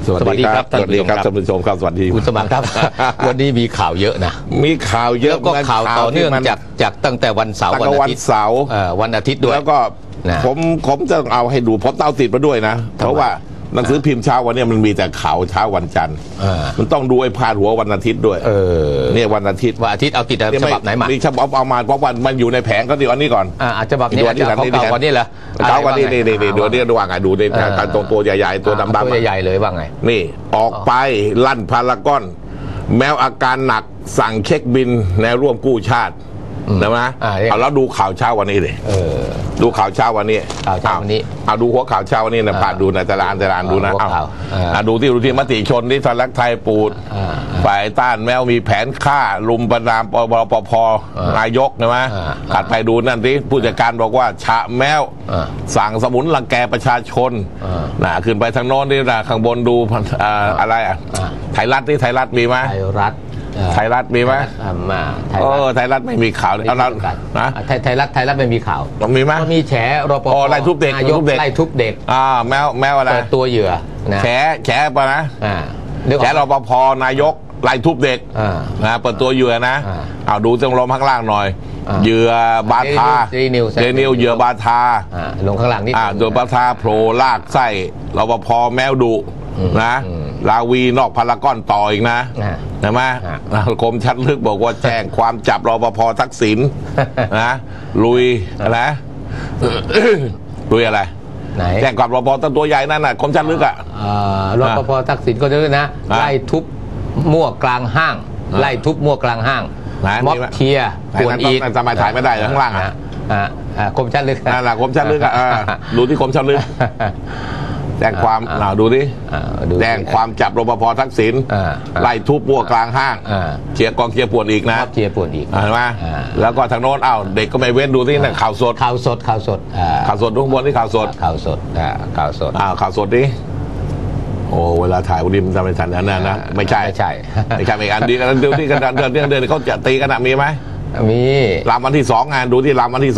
สวัสดีครับท่านผู้ชมครับสวัสดีคุณสมัครครับ วันนี้มีข่าวเยอะนะมีข่าวเยอะก็ข่าวต่อเนื่องจากตั้งแต่วันเสาร์วันอาทิตย์วันอาทิตย์ด้วยแล้วก็ผมจะเอาให้ดูผมเอาติดมาด้วยนะเพราะว่าหนังสือพิมพ์เช้าวันนี้มันมีแต่ข่าวเช้าวันจันทร์มันต้องดูไอ้พาดหัววันอาทิตย์ด้วยเนี่ยวันอาทิตย์เอาติดฉบับไหนมามีฉบับเอามาเพราะวันมันอยู่ในแผงก็ดีอันนี้ก่อนฉบับนี้เขาเก่าวันนี้เหรอเก่าวันนี้นี่ดูนี่ดูว่าไงดูในการตัวใหญ่ๆตัวดำๆตัวใหญ่ๆเลยว่าไงนี่ออกไปลั่นพารากอนแมวอาการหนักสั่งเช็คบินแนวร่วมกู้ชาตินะมั้ยเอาแล้วดูข่าวเช้าวันนี้เลยดูข่าวเช้าวันนี้เอาดูหัวข่าวเช้าวันนี้นะผ่านดูในตารางดูนะเอาดูที่มติชนที่ทลักไทยปูดฝ่ายต้านแมวมีแผนฆ่าลุมประนามปปนายกนะมั้ยถัดไปดูนั่นที่ผู้จัดการบอกว่าฉะแมวสั่งสมุนรังแกประชาชนนะขึ้นไปทางโน้นนี่นะข้างบนดูอะไรไทยรัฐที่ไทยรัฐมีไหมไทยรัฐมีไหมไทยรัฐไม่มีข่าวเอาละนะไทยรัฐไม่มีข่าวมีไหมมีแฉรปภไล่ทุบเด็กไล่ทุบเด็กแมวอะไรตัวเหยื่อแฉป่ะนะแฉรปภนายกไล่ทุบเด็กเปิดตัวเหยื่อนะเอาดูตรงลมข้างล่างหน่อยเหยื่อบาทาเดนิวเหยื่อบาทาลงข้างล่างนี่เหยื่อบาทาโผล่ลากไส้รปภแมวดุนะลาวีนอกพารากอนต่ออีกนะใช่ไหมกรมชัดลึกบอกว่าแจ้งความจับรปภทักษิณนะลุยอะไรลุยอะไรแจ้งความรปภตัวใหญ่นั่นน่ะกรมชัดลึกอ่ะรปภทักษิณก็ด้วยนะไล่ทุบมั่วกลางห้างไล่ทุบมั่วกลางห้างม็อบเทียปวดอีกทำไมถ่ายไม่ได้ข้างล่างอ่ะกรมชัดลึกนั่นแหละกรมชัดลึกอ่ะดูที่กรมชัดลึกแจ้งความดูดิแจ้งความจับรปภทักษิณไล่ทุบมั่วกลางห้างเชียร์กองเชียร์ปวดอีกนะเชียร์ปวดอีกเห็นไหมแล้วก็ทางโน้นเด็กก็ไม่เว้นดูที่นั่นข่าวสดทุกบนที่ข่าวสดข่าวสดดิโอ้เวลาถ่ายวันนี้มันทำไม่ทันนั่นนะไม่ใช่อีกอันดีกันดูที่กันเดือนเขาจะตีกันมีไหมมีรามวันที่2งานดูที่รามวันที่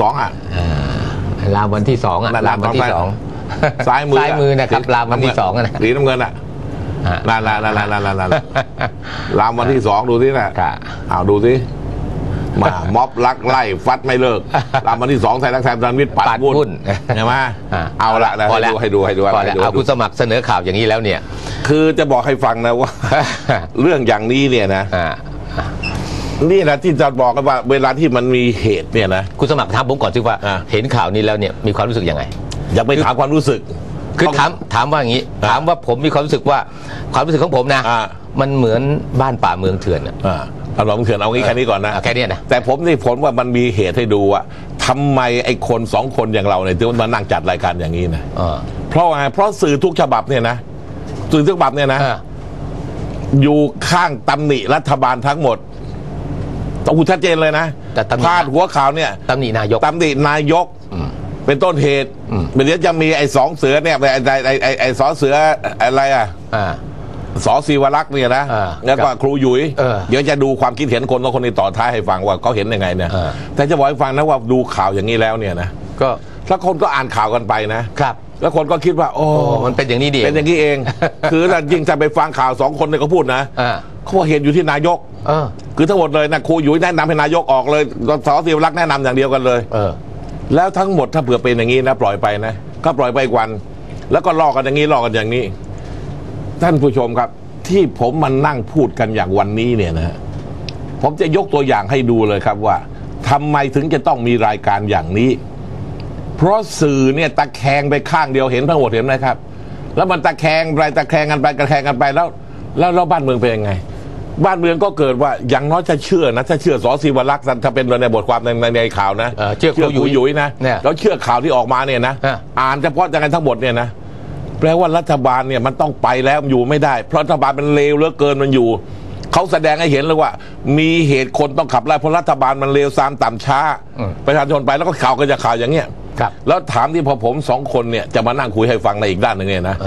2 รามวันที่2รามวันที่2 ซ้ายมือนะครับรามวันที่2นะสีน้ำเงินอ่ะนั่นรามวันที่2ดูสินะดูสิมาม็อบลักไล่ฟัดไม่เลิกรามวันที่2ไทยรักไทยประชาธิปัตย์ปัดวุ่นใช่ไหมเอาละให้ดูเอาคุณสมัครเสนอข่าวอย่างนี้แล้วเนี่ยคือจะบอกให้ฟังนะว่าเรื่องอย่างนี้เนี่ยนะนี่นะที่จะบอกกันว่าเวลาที่มันมีเหตุเนี่ยนะคุณสมัครถามผมก่อนสิว่าเห็นข่าวนี้แล้วเนี่ยมีความรู้สึกยังไงอยากไปถามความรู้สึกคือถามว่าอย่างนี้ถามว่าผมมีความรู้สึกว่าความรู้สึกของผมนะมันเหมือนบ้านป่าเมืองเถื่อนเอาเถื่อนเอางี้แค่นี้ก่อนนะแค่นี้นะแต่ผมนี่ผลว่ามันมีเหตุให้ดูว่าทำไมไอ้คน2คนอย่างเราเนี่ยถึงมานั่งจัดรายการอย่างนี้นะเพราะอะไรเพราะสื่อทุกฉบับเนี่ยนะสื่อทุกฉบับเนี่ยนะอยู่ข้างตำหนิรัฐบาลทั้งหมดต้องพูดชัดเจนเลยนะพาดหัวข่าวเนี่ยตำหนินายกเป็นต้นเหตุเดี๋ยวจะมีไอ้2เสือเนี่ยไอ้สอเสืออะไรสอศิวรักษ์เนี่ยนะแล้วก็ครูหยุยเดี๋ยวจะดูความคิดเห็นคนนี้ต่อท้ายให้ฟังว่าเขาเห็นยังไงเนี่ยแต่จะบอกให้ฟังนะว่าดูข่าวอย่างนี้แล้วเนี่ยนะก็แล้วคนก็อ่านข่าวกันไปนะครับแล้วคนก็คิดว่าโอ้มันเป็นอย่างนี้ดิเป็นอย่างนี้เองคือถ้ายิ่งจะไปฟังข่าว2คนเนี่ยเขาพูดนะเขาเห็นอยู่ที่นายกคือทั้งหมดเลยนะครูหยุยแนะนำให้นายกออกเลยสอศิวรักษ์แนะนำอย่างเดียวกันเลยแล้วทั้งหมดถ้าเผื่อเป็นอย่างนี้นะปล่อยไปนะก็ปล่อยไปอีกวันแล้วก็ลอกกันอย่างนี้ลอกกันอย่างนี้ท่านผู้ชมครับที่ผมมานั่งพูดกันอย่างวันนี้เนี่ยนะผมจะยกตัวอย่างให้ดูเลยครับว่าทำไมถึงจะต้องมีรายการอย่างนี้เพราะสื่อเนี่ยตะแคงไปข้างเดียวเห็นทั้งหมดเห็นไหมครับแล้วมันตะแคงกันไปแล้วบ้านเมืองเป็นยังไงบ้านเมืองก็เกิดว่าอย่างน้อยจะเชื่อนะถ้าเชื่อสอศิวรักษ์ถ้าเป็นในบทความในข่าวนะเชื่อครูหยุยนะแล้วเชื่อข่าวที่ออกมาเนี่ยนะอ่านเฉพาะยังไงทั้งหมดเนี่ยนะแปลว่ารัฐบาลเนี่ยมันต้องไปแล้วอยู่ไม่ได้เพราะรัฐบาลมันเลวเหลือเกินมันอยู่เขาแสดงให้เห็นเลยว่ามีเหตุคนต้องขับไล่เพราะรัฐบาลมันเลวซามต่ำช้าประชาชนไปแล้วก็ข่าวก็จะข่าวอย่างเงี้ยแล้วถามที่พอผม2คนเนี่ยจะมานั่งคุยให้ฟังในอีกด้านหนึ่งเนี่ยนะ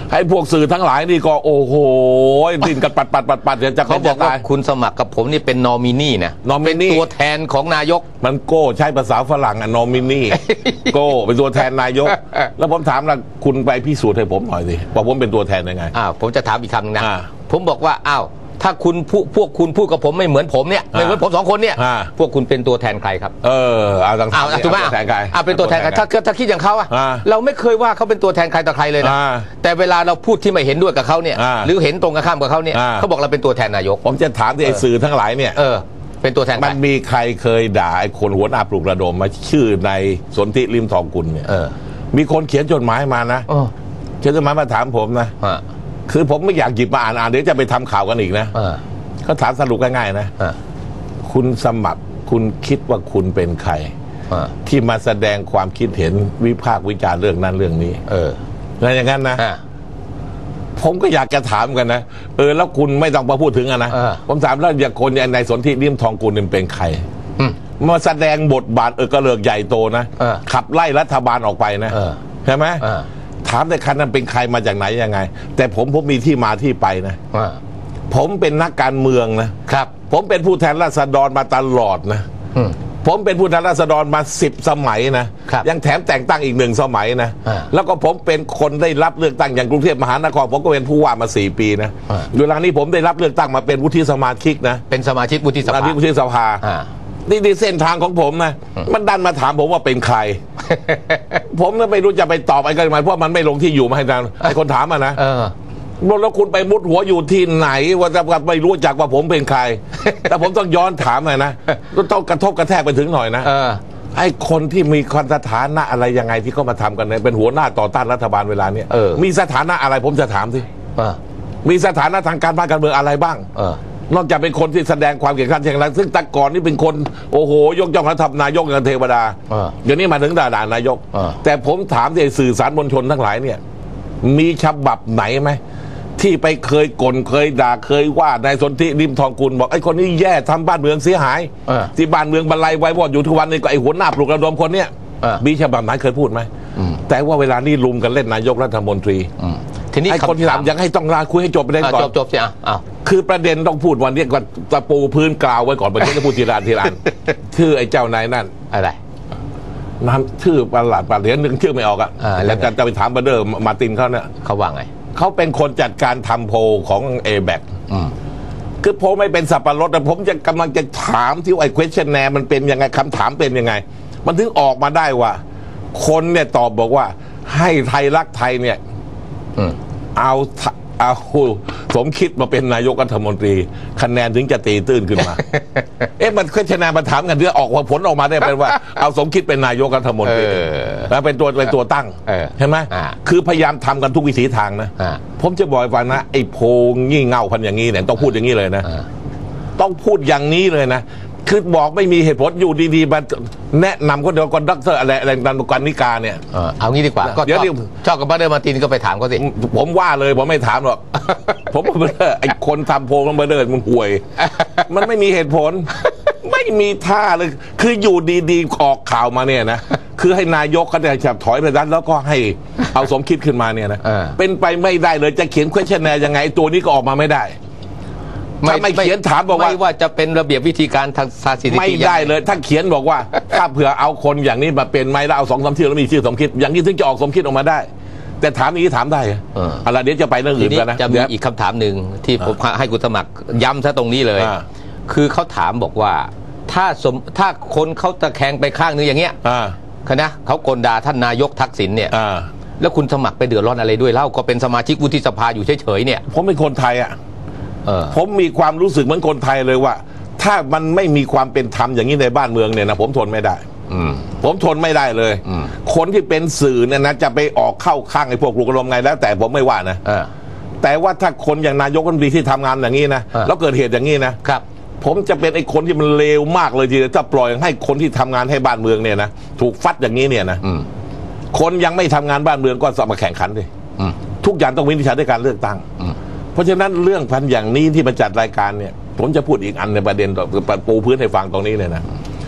ให้พวกสื่อทั้งหลายนี่ก็โอ้โหดิ้นกันปัดจะเขาบอกว่าคุณสมัครกับผมนี่เป็นนอมินีนะเป็นตัวแทนของนายกมันโก้ใช้ภาษาฝรั่งอะนอมินีโก้เป็นตัวแทนนายกแล้วผมถามนะคุณไปพิสูจน์ให้ผมหน่อยสิว่าผมเป็นตัวแทนยังไงผมจะถามอีกคำนึงนะผมบอกว่าถ้าพวกคุณพูดกับผมไม่เหมือนผมเนี่ยไม่เหมือนผมสองคนเนี่ยพวกคุณเป็นตัวแทนใครครับถูกไหมเป็นตัวแทนใครถ้าคิดอย่างเขาเราไม่เคยว่าเขาเป็นตัวแทนใครต่อใครเลยนะแต่เวลาเราพูดที่ไม่เห็นด้วยกับเขาเนี่ยหรือเห็นตรงกันข้ามกับเขาเนี่ยเขาบอกเราเป็นตัวแทนนายกผมจะถามที่ไอ้สื่อทั้งหลายเนี่ยเป็นตัวแทนมันมีใครเคยด่าไอ้คนหัวหน้าปลุกระดมมาชื่อในสนธิริมทองกุลเนี่ยมีคนเขียนจดหมายมานะเขียนจดหมายมาถามผมนะคือผมไม่อยากหยิบมาอ่านเดี๋ยวจะไปทำข่าวกันอีกนะเขาถามสรุปง่ายๆนะคุณสมัครคุณคิดว่าคุณเป็นใครที่มาแสดงความคิดเห็นวิพากษ์วิจารณ์เรื่องนั้นเรื่องนี้แล้วอย่างนั้นนะผมก็อยากจะถามกันนะแล้วคุณไม่ต้องมาพูดถึงนะผมถามแล้วอย่างคนในสนธิริมทองกุลเป็นใครมาแสดงบทบาทกระเลิกใหญ่โตนะขับไล่รัฐบาลออกไปนะใช่ไหมถามแต่คันนั้นเป็นใครมาจากไหนยังไงแต่ผมมีที่มาที่ไปนะผมเป็นนักการเมืองนะครับผมเป็นผู้แทนราษฎรมาตลอดนะผมเป็นผู้แทนราษฎรมา10 สมัยนะยังแถมแต่งตั้งอีก1 สมัยนะแล้วก็ผมเป็นคนได้รับเลือกตั้งอย่างกรุงเทพมหานครผมก็เป็นผู้ว่ามา4 ปีนะเวลานี้ผมได้รับเลือกตั้งมาเป็นวุฒิสมาชิกนะเป็นสมาชิกวุฒิสภานี่เส้นทางของผมนะมันดันมาถามผมว่าเป็นใครผมก็ไม่รู้จะไปตอบอะไรกันไหมเพราะมันไม่ลงที่อยู่มาให้ดังไอ้คนถามนะแล้วคุณไปมุดหัวอยู่ที่ไหนว่าจะไม่รู้จักว่าผมเป็นใครแต่ผมต้องย้อนถามหน่อยนะต้องกระทบกระแทกไปถึงหน่อยนะไอ้คนที่มีสถานะอะไรยังไงที่เขามาทำกันเนี่ยเป็นหัวหน้าต่อต้านรัฐบาลเวลานี้มีสถานะอะไรผมจะถามสิมีสถานะทางการบ้านการเมืองอะไรบ้างนอกจากเป็นคนที่แสดงความเก่งขันแข็งแรงซึ่งแต่ก่อนนี่เป็นคนโอ้โหยกย่องรัฐบาลนายกอย่างเทวดาเดี๋ยวนี้มาถึงด่านายกแต่ผมถามที่สื่อสารมวลชนทั้งหลายเนี่ยมีฉบับไหนไหมที่ไปเคยก่นเคยด่าเคยว่าในสนธิริมทองกุลบอกไอ้คนนี้แย่ทำบ้านเมืองเสียหายที่บ้านเมืองบรรลัยไว้วอดอยู่ทุกวันนี้ก็ไอ้หัวหน้าปลุกระดมคนเนี้ยมีฉบับไหนเคยพูดไหมแต่ว่าเวลานี้ลุมกันเล่นนายกรัฐมนตรีทีนี้ไอ้คนที่ถามยังให้ต้องลาคุยให้จบประเด็นก่อนจบสิคือประเด็นต้องพูดวันนี้ก่อนตะปูพื้นกล่าวไว้ก่อนประเด็นจะพูดทีละชื่อไอ้เจ้านายนั่นอะไรน้ำชื่อประหลาดเดี๋ยวนึงชื่อไม่ออกแล้วจะไปถามบัตเดอร์มาตินเขาเนี่ยเขาว่าไงเขาเป็นคนจัดการทำโพลของเอแบกคือโพลไม่เป็นสับปะรดแต่ผมจะกำลังจะถามที่ไอ้ questionnaire มันเป็นยังไงคำถามเป็นยังไงมันถึงออกมาได้ว่าคนเนี่ยตอบบอกว่าให้ไทยรักไทยเนี่ยเอาสมคิดมาเป็นนายกรัฐมนตรีคะแนนถึงจะตีตื้นขึ้นมามันquestionมาถามกันเรื่องออกผลออกมาได้เป็นว่าเอาสมคิดเป็นนายกรัฐมนตรีแล้วเป็นตัวตั้งเห็นไหมคือพยายามทำกันทุกวิถีทางนะผมจะบอกฟังนะไอ้โพงงี่เง่าพันอย่างนี้เนี่ยต้องพูดอย่างนี้เลยนะต้องพูดอย่างนี้เลยนะคือบอกไม่มีเหตุผลอยู่ดีๆมาแนะนำคนเดียวกันด็อกเตอร์อะไรนันกันนิกาเนี่ยเอางี้ดีกว่าก็ชอบกับบัตเดอร์มาตินก็ไปถามเขาสิผมว่าเลยผมไม่ถามหรอกผมว่าไอ้คนทำโพลบัตเดอร์มันห่วยมันไม่มีเหตุผลไม่มีท่าเลยคืออยู่ดีๆออกข่าวมาเนี่ยนะคือให้นายกเขาจะถอยไปด้านแล้วก็ให้เอาสมคิดขึ้นมาเนี่ยนะเป็นไปไม่ได้เลยจะเขียนquestionnaireยังไงตัวนี้ก็ออกมาไม่ได้ไม่เขียนถามบอกว่าจะเป็นระเบียบวิธีการทางสถิติไม่ได้เลยถ้าเขียนบอกว่าถ้าเผื่อเอาคนอย่างนี้มาเป็นไม่แล้วเอา2-3 ชื่อแล้วมีชื่อสมคิดอย่างนี้ถึงจะออกสมคิดออกมาได้แต่ถามนี้ถามได้อะไรเดี๋ยวจะไปเรื่องอื่นกันนะจะมีอีกคำถามหนึ่งที่ผมให้คุณสมัครย้ำซะตรงนี้เลยคือเขาถามบอกว่าถ้าคนเขาตะแคงไปข้างนึงอย่างเงี้ยนะเขากลด่าท่านนายกทักษิณเนี่ยแล้วคุณสมัครไปเดือดร้อนอะไรด้วยเล่าก็เป็นสมาชิกวุฒิสภาอยู่เฉยๆเนี่ยผมเป็นคนไทยผมมีความรู้สึกเหมือนคนไทยเลยว่าถ้ามันไม่มีความเป็นธรรมอย่างนี้ในบ้านเมืองเนี่ยนะผมทนไม่ได้ผมทนไม่ได้เลยคนที่เป็นสื่อเนี่ยนะจะไปออกเข้าข้างไอ้พวกปลุกระดมไงแล้วแต่ผมไม่ว่านะแต่ว่าถ้าคนอย่างนายกรัฐมนตรีที่ทำงานอย่างนี้นะแล้วเกิดเหตุอย่างนี้นะครับผมจะเป็นไอ้คนที่มันเลวมากเลยทีเดียวถ้าปล่อยให้คนที่ทำงานให้บ้านเมืองเนี่ยนะถูกฟัดอย่างนี้เนี่ยนะคนยังไม่ทำงานบ้านเมืองก็สมาแข่งขันดิทุกอย่างต้องวินิจฉัยด้วยการเลือกตั้งเพราะฉะนั้นเรื่องพันอย่างนี้ที่มาจัดรายการเนี่ยผมจะพูดอีกอันในประเด็นปูพื้นให้ฟังตรงนี้เลยนะ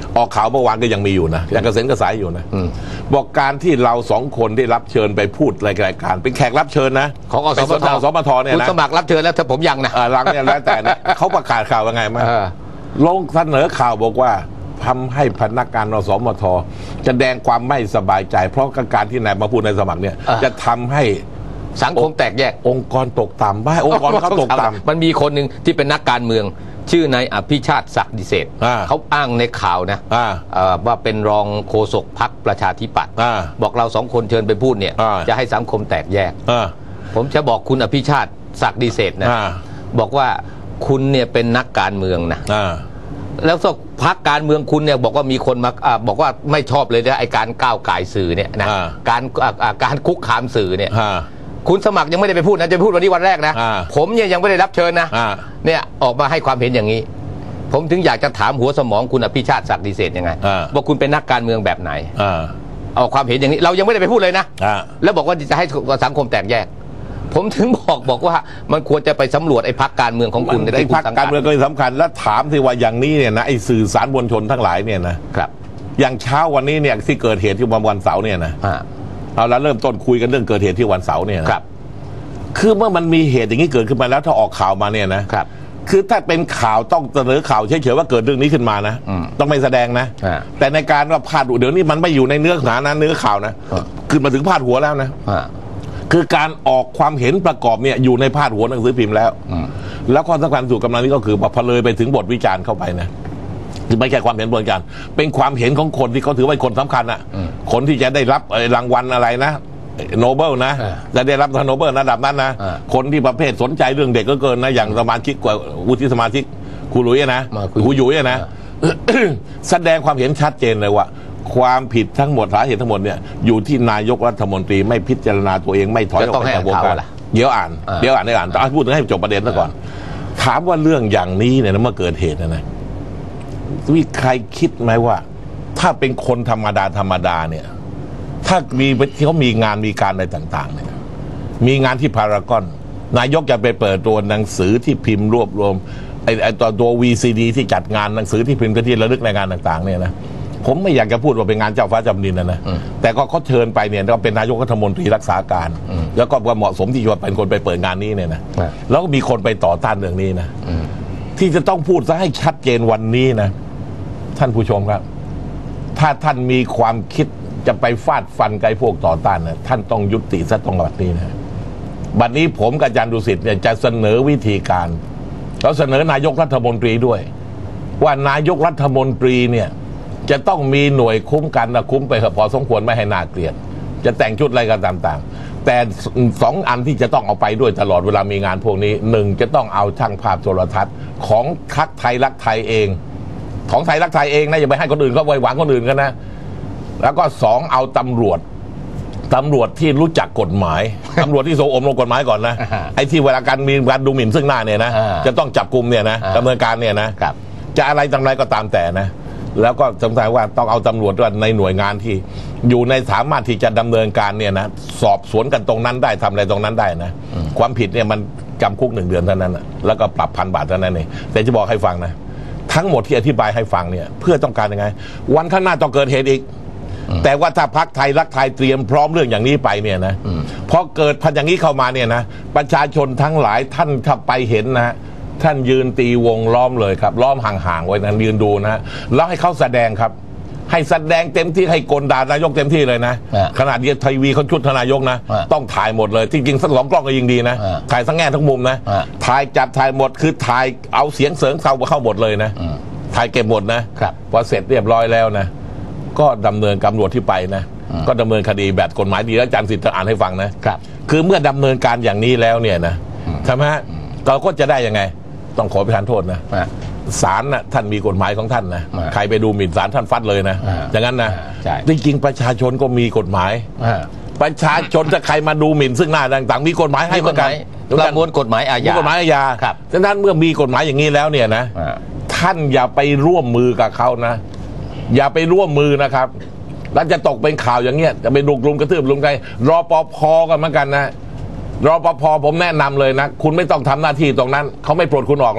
ออกข่าวเมื่อวานก็ยังมีอยู่นะยังกระเซ็นกระสายอยู่นะบอกการที่เราสองคนได้รับเชิญไปพูดรายการเป็นแขกรับเชิญนะของอสมทเนี่ยนะคุณสมัครรับเชิญแล้วถ้าผมยังนะหลังเนี่ยแล้วแต่เขาประกาศข่าวยังไงมั้ยลงเสนอข่าวบอกว่าทำให้พนักงานอสมทแสดงความไม่สบายใจเพราะการที่นายมาพูดในสมัครเนี่ยจะทำให้สังคมแตกแยกองค์กรตกต่ำบ้างองค์กรเขาตกต่ำมันมีคนหนึ่งที่เป็นนักการเมืองชื่อนายอภิชาติศักดิ์ดิเศษเขาอ้างในข่าวนะว่าเป็นรองโฆษกพรรคประชาธิปัตย์บอกเราสองคนเชิญไปพูดเนี่ยจะให้สังคมแตกแยกผมจะบอกคุณอภิชาติศักดิ์ดิเศษนะบอกว่าคุณเนี่ยเป็นนักการเมืองนะแล้วก็พรรคการเมืองคุณเนี่ยบอกว่ามีคนมาบอกว่าไม่ชอบเลยนะไอการก้าวไก่สื่อเนี่ยนะการคุกคามสื่อเนี่ยคุณสมัครยังไม่ได้ไปพูดนะจะพูดวันนี้วันแรกนะผมเนี่ยยังไม่ได้รับเชิญนะเนี่ยออกมาให้ความเห็นอย่างนี้ผมถึงอยากจะถามหัวสมองคุณอภิชาติศักดิ์ดิเศษยังไงว่าคุณเป็นนักการเมืองแบบไหนออกความเห็นอย่างนี้เรายังไม่ได้ไปพูดเลยนะแล้วบอกว่าจะให้สังคมแตกแยกผมถึงบอกว่ามันควรจะไปสำรวจไอ้พรรคการเมืองของคุณไอ้พรรคการเมืองก็สำคัญแล้วถามที่ว่าอย่างนี้เนี่ยนะไอ้สื่อสารมวลชนทั้งหลายเนี่ยนะครับอย่างเช้าวันนี้เนี่ยที่เกิดเหตุที่วันเสาร์เนี่ยนะเอาละเริ่มต้นคุยกันเรื่องเกิดเหตุที่วันเสาร์เนี่ยครับคือเมื่อมันมีเหตุอย่างนี้เกิดขึ้นมาแล้วถ้าออกข่าวมาเนี่ยนะครับคือถ้าเป็นข่าวต้องเสนอข่าวเฉยๆว่าเกิดเรื่องนี้ขึ้นมานะต้องไม่แสดงนะแต่ในการว่าพาดหัวเดี๋ยวนี้มันไม่อยู่ในเนื้อหานะเนื้อข่าวนะขึ้นมาถึงพาดหัวแล้วนะคือการออกความเห็นประกอบเนี่ยอยู่ในพาดหัวหนังสือพิมพ์แล้วข้อสำคัญสุดกำลังนี้ก็คือพอเลยไปถึงบทวิจารณ์เข้าไปนะไม่แค่ความเห็นบนการเป็นความเห็นของคนที่เขาถือว่าคนสำคัญนะคนที่จะได้รับรางวัลอะไรนะโนเบิลนะจะได้รับโนเบิลระดับนั้นนะคนที่ประเภทสนใจเรื่องเด็กก็เกินนะอย่างสมาชิกกว่าวุฒิสมาชิกครูหลุยนะครูหยุยนะแสดงความเห็นชัดเจนเลยว่าความผิดทั้งหมดสาเหตุทั้งหมดเนี่ยอยู่ที่นายกรัฐมนตรีไม่พิจารณาตัวเองไม่ถอยออกจากวงการเดี๋ยวอ่านแต่พูดถึงให้จบประเด็นซะก่อนถามว่าเรื่องอย่างนี้เนี่ยเมื่อเกิดเหตุนะมีใครคิดไหมว่าถ้าเป็นคนธรรมดาเนี่ยถ้ามีที่เขามีงานมีการอะไรต่างๆเนี่ยมีงานที่พารากอนนายกจะไปเปิดตัวหนังสือที่พิมพ์รวบรวมไอ้ตัว VCD ที่จัดงานหนังสือที่พิมพ์กันที่ระลึกในงานต่างๆเนี่ยนะผมไม่อยากจะพูดว่าเป็นงานเจ้าฟ้าจำดินนะแต่ก็เขาเชิญไปเนี่ยก็เป็นนายกรัฐมนตรีรักษาการแล้วก็เหมาะสมที่จะเป็นคนไปเปิดงานนี้เนี่ยนะแล้วก็มีคนไปต่อต้านเรื่องนี้นะที่จะต้องพูดซะให้ชัดเจนวันนี้นะท่านผู้ชมครับถ้าท่านมีความคิดจะไปฟาดฟันกับพวกต่อต้านนะท่านต้องยุติซะตรงบัดนี้นะบัดนี้ผมกับอาจารย์ดุสิตเนี่ยจะเสนอวิธีการเราเสนอนายกรัฐมนตรีด้วยว่านายกรัฐมนตรีเนี่ยจะต้องมีหน่วยคุ้มกันนะคุ้มไปพอสมควรไม่ให้น่าเกลียดจะแต่งชุดอะไรกันต่างๆแต่สองอันที่จะต้องเอาไปด้วยตลอดเวลามีงานพวกนี้หนึ่งจะต้องเอาช่างภาพโทรทัศน์ของพรรคไทยรักไทยเองของไทยรักไทยเองนะอย่าไปให้คนอื่นเขาไว้หวังคนอื่นกันนะแล้วก็สองเอาตำรวจที่รู้จักกฎหมายตำรวจที่ทรงอบรมกฎหมายก่อนนะไอ้ที่เวลาการมีการดูหมิ่นซึ่งหน้าเนี่ยนะจะต้องจับกุมเนี่ยนะดำเนินการเนี่ยนะจะอะไรต่างๆก็ตามแต่นะแล้วก็สำคัญว่าต้องเอาตำรวจในหน่วยงานที่อยู่ในสามารถที่จะดำเนินการเนี่ยนะสอบสวนกันตรงนั้นได้ทำอะไรตรงนั้นได้นะความผิดเนี่ยมันจำคุก1 เดือนเท่านั้นนะแล้วก็ปรับ1,000 บาทเท่านั้นเองแต่จะบอกให้ฟังนะทั้งหมดที่อธิบายให้ฟังเนี่ยเพื่อต้องการยังไงวันข้างหน้าต้องเกิดเหตุอีกแต่ว่าถ้าพรรคไทยรักไทยเตรียมพร้อมเรื่องอย่างนี้ไปเนี่ยนะพอเกิดพันอย่างนี้เข้ามาเนี่ยนะประชาชนทั้งหลายท่านถ้าไปเห็นนะท่านยืนตีวงล้อมเลยครับล้อมห่างๆไว้นะยืนดูนะแล้วให้เขาแสดงครับให้แสดงเต็มที่ให้กลด่านายกเต็มที่เลยนะขนาดนี้ทีวีเขาชุดทนายกนะต้องถ่ายหมดเลยจริงๆสัก2 กล้องก็ยิ่งดีนะถ่ายทั้งแง่ทั้งมุมนะถ่ายจับถ่ายหมดคือถ่ายเอาเสียงเสริงเข้าหมดเลยนะถ่ายเก็บหมดนะพอเสร็จเรียบร้อยแล้วนะก็ดำเนินตำรวจที่ไปนะก็ดำเนินคดีแบบกฎหมายดีแล้วอาจารย์สิทธิ์อ่านให้ฟังนะคือเมื่อดำเนินการอย่างนี้แล้วเนี่ยนะใช่ไหมเราก็จะได้ยังไงต้องขอประทานโทษนะศาลน่ะท่านมีกฎหมายของท่านนะใครไปดูหมิ่นศาลท่านฟัดเลยนะอย่างนั้นนะจริงๆประชาชนก็มีกฎหมายประชาชนถ้าใครมาดูหมิ่นซึ่งหน้าต่างๆมีกฎหมายให้เหมือนกันประมวลกฎหมายอาญาฉะนั้นเมื่อมีกฎหมายอย่างนี้แล้วเนี่ยนะท่านอย่าไปร่วมมือกับเขานะอย่าไปร่วมมือนะครับแล้วจะตกเป็นข่าวอย่างเงี้ยจะไปลุมกระทืบลุมใครรปภ.กันเหมือนกันนะรปภ.ผมแนะนำเลยนะคุณไม่ต้องทำหน้าที่ตรงนั้นเขาไม่ปลดคุณออกแล้ว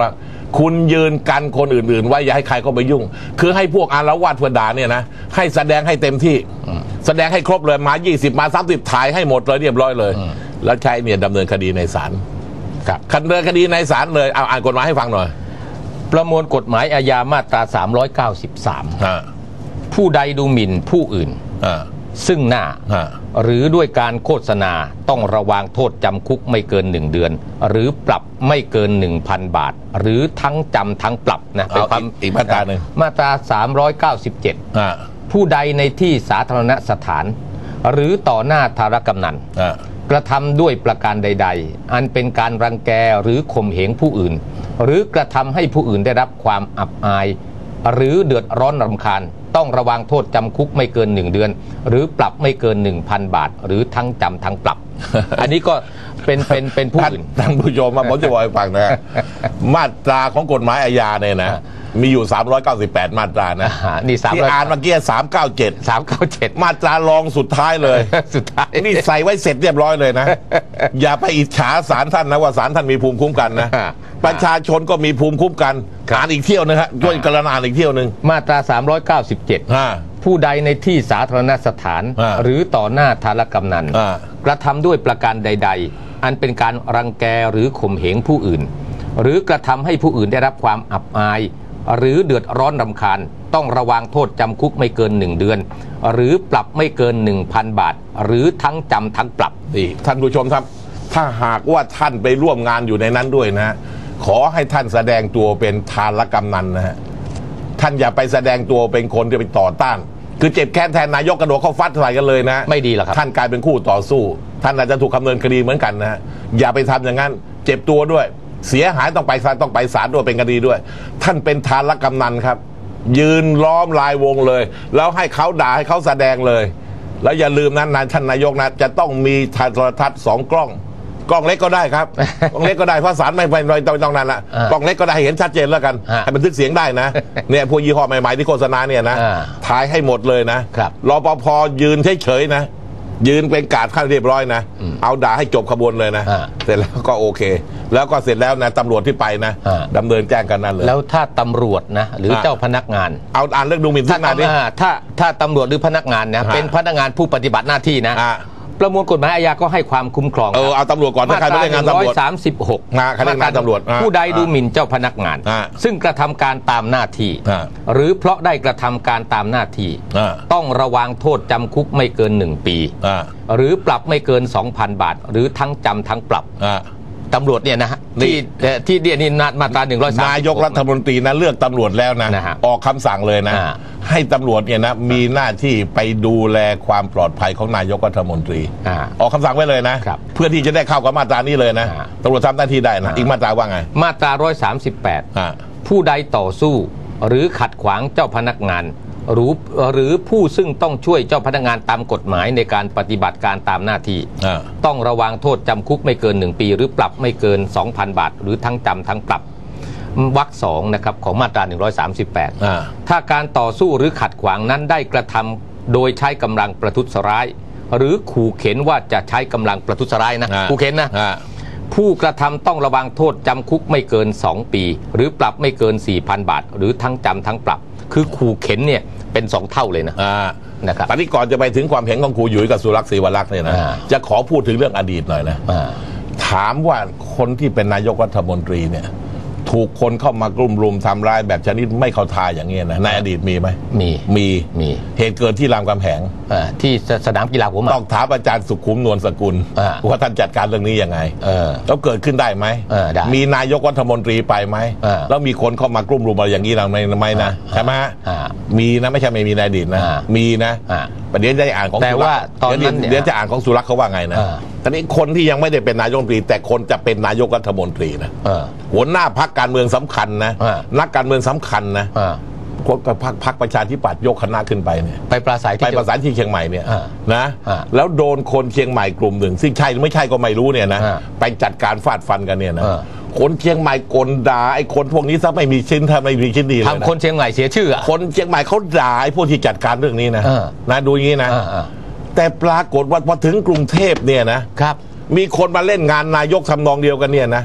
คุณยืนกันคนอื่นๆไว้อย่าให้ใครเข้าไปยุ่งคือให้พวกอาละวาดเพื่อด่าเนี่ยนะให้แสดงให้เต็มที่แสดงให้ครบเลยมา20มา30ถ่ายให้หมดเลยเรียบร้อยเลยแล้วใช้เนี่ยดำเนินคดีในศาลดำเนินคดีในศาลเลยเอาอ่านกฎหมายให้ฟังหน่อยประมวลกฎหมายอาญามาตรา393ผู้ใดดูหมิ่นผู้อื่นซึ่งหน้าหรือด้วยการโฆษณาต้องระวางโทษจำคุกไม่เกิน1 เดือนหรือปรับไม่เกิน 1,000 บาทหรือทั้งจำทั้งปรับนะเป็นความอีกมาตราหนึ่งมาตรา397ผู้ใดในที่สาธารณสถานหรือต่อหน้าธารกำนันกระทำด้วยประการใดๆอันเป็นการรังแกหรือข่มเหงผู้อื่นหรือกระทำให้ผู้อื่นได้รับความอับอายหรือเดือดร้อนรำคาญต้องระวังโทษจำคุกไม่เกิน1 เดือนหรือปรับไม่เกิน 1,000 บาทหรือทั้งจำทั้งปรับ อันนี้ก็เป็นผู้อื่นท่านผู้ชมมาผมจะบอกให้ฟังนะมาตราของกฎหมายอาญาเนี่ยนะมีอยู่398มาตรานะนี่ที่อ่านเมื่อกี้397มาตรารองสุดท้ายเลยสุดท้ายนี่ใส่ไว้เสร็จเรียบร้อยเลยนะอย่าไปอิจฉาศาลท่านนะว่าศาลท่านมีภูมิคุ้มกันนะประชาชนก็มีภูมิคุ้มกันอ่านอีกเที่ยวนึงฮะด้วยกระนานอีกเที่ยวนึงมาตรา397ผู้ใดในที่สาธารณสถานหรือต่อหน้าธารกำนันกระทำด้วยประการใดๆอันเป็นการรังแกหรือข่มเหงผู้อื่นหรือกระทำให้ผู้อื่นได้รับความอับอายหรือเดือดร้อนรำคาญต้องระวางโทษจำคุกไม่เกิน1 เดือนหรือปรับไม่เกิน 1,000 บาทหรือทั้งจำทั้งปรับท่านผู้ชมครับถ้าหากว่าท่านไปร่วมงานอยู่ในนั้นด้วยนะขอให้ท่านแสดงตัวเป็นทารกำนันนะฮะท่านอย่าไปแสดงตัวเป็นคนที่ไปต่อต้านคือเจ็บแค้นแทนนายกกระโดดเข้าฟัดใส่กันเลยนะไม่ดีหรอกครับท่านกลายเป็นคู่ต่อสู้ท่านอาจจะถูกดำเนินคดีเหมือนกันนะอย่าไปทำอย่างนั้นเจ็บตัวด้วยเสียหายต้องไปศาลด้วยเป็นคดีด้วยท่านเป็นทารกำนันครับยืนล้อมลายวงเลยแล้วให้เขาด่าให้เขาแสดงเลยแล้วอย่าลืมนั้นท่านนายกนะจะต้องมีโทรทัศน์2 กล้องเล็กก็ได้ครับกล้องเล็กก็ได้เพราะศาลไม่ต้องนั้นละกล้องเล็กก็ได้เห็นชัดเจนแล้วกันให้บันทึกเสียงได้นะเนี่ยพวกยี่ห้อใหม่ๆที่โฆษณาเนี่ยนะถ่ายให้หมดเลยนะรปภ.ยืนเฉยๆนะยืนเป็นการ์ดขั้นเรียบร้อยนะเอาด่าให้จบขบวนเลยนะเสร็จแล้วก็โอเคแล้วก็เสร็จแล้วนะตำรวจที่ไปนะดำเนินแจ้งกันนั่นเลยแล้วถ้าตำรวจนะหรือเจ้าพนักงานเอาอ่านเรื่องดูหมิ่นซึ่งหน้าดิถ้าตำรวจหรือพนักงานนะเป็นพนักงานผู้ปฏิบัติหน้าที่นะประมวลกฎหมายอาญาก็ให้ความคุ้มครองเอาตำรวจก่อนมาตรา 136ใครได้งานตำรวจผู้ใดดูหมิ่นเจ้าพนักงานซึ่งกระทำการตามหน้าที่หรือเพราะได้กระทำการตามหน้าที่ต้องระวางโทษจำคุกไม่เกิน1 ปีหรือปรับไม่เกิน 2,000 บาทหรือทั้งจำทั้งปรับตำรวจเนี่ยนะฮะที่เดียนี่มาตรา130 นายกรัฐมนตรีนะเลือกตำรวจแล้วนะออกคำสั่งเลยนะให้ตำรวจเนี่ยนะมีหน้าที่ไปดูแลความปลอดภัยของนายกรัฐมนตรีออกคำสั่งไว้เลยนะเพื่อที่จะได้เข้ากับมาตรานี้เลยนะตำรวจทำหน้าที่ได้นะอีกมาตราว่าไงมาตรา138ผู้ใดต่อสู้หรือขัดขวางเจ้าพนักงานหรือผู้ซึ่งต้องช่วยเจ้าพนักงานตามกฎหมายในการปฏิบัติการตามหน้าที่ต้องระวางโทษจำคุกไม่เกิน1 ปีหรือปรับไม่เกิน 2,000 บาทหรือทั้งจำทั้งปรับวรรค2นะครับของมาตรา138ถ้าการต่อสู้หรือขัดขวางนั้นได้กระทำโดยใช้กำลังประทุษร้ายหรือขู่เข็นว่าจะใช้กำลังประทุษร้ายนะขู่เข็นนะผู้กระทำต้องระวางโทษจำคุกไม่เกิน2 ปีหรือปรับไม่เกิน 4,000 บาทหรือทั้งจำทั้งปรับคือขู่เข็นเนี่ยเป็น2 เท่าเลยนะครับตอนนี้ก่อนจะไปถึงความเห็นของครูหยุยกับสุรักษ์ศรีวรักษ์เนี่ยนะจะขอพูดถึงเรื่องอดีตหน่อยนะถามว่าคนที่เป็นนายกรัฐมนตรีเนี่ยถูกคนเข้ามากลุ่มรุมทำร้ายแบบชนิดไม่เข้าท่าอย่างเงี้ยนะในอดีตมีไหมมีเหตุเกิดที่รามคำแหงที่สนามกีฬาหัวหมากต้องถามอาจารย์สุขุมนวลสกุลว่าท่านจัดการเรื่องนี้ยังไงแล้วเกิดขึ้นได้ไหมมีนายกรัฐมนตรีไปไหมแล้วมีคนเข้ามากลุ่มรุมอะไรอย่างนี้เราไม่นะใช่ไหมมีนะไม่ใช่ไม่มีในอดีตนะมีนะประเดี๋ยวจะอ่านของแต่ว่าตอนนั้นเดี๋ยวจะอ่านของสุรักษ์เขาว่าไงนะตอนนี้คนที่ยังไม่ได้เป็นนายกรัฐมนตรีแต่คนจะเป็นนายกรัฐมนตรีนะหัวหน้าพรรคการเมืองสำคัญนะนักการเมืองสำคัญนะคนกับพรรคประชาธิปัตย์ยกคณะขึ้นไปเนี่ยไปปราศัยที่เชียงใหม่เนี่ยนะแล้วโดนคนเชียงใหม่กลุ่มหนึ่งซึ่งใช่หรือไม่ใช่ก็ไม่รู้เนี่ยนะไปจัดการฟาดฟันกันเนี่ยนะคนเชียงใหม่กลด่าไอ้คนพวกนี้ซะไม่มีชิ้นถ้าไม่มีชิ้นดีเลยทำคนเชียงใหม่เสียชื่อคนเชียงใหม่เขาด่าไอ้พวกที่จัดการเรื่องนี้นะดูอย่างนี้นะแต่ปรากฏว่าพอถึงกรุงเทพเนี่ยนะครับมีคนมาเล่นงานนายกทำนองเดียวกันเนี่ยนะครับ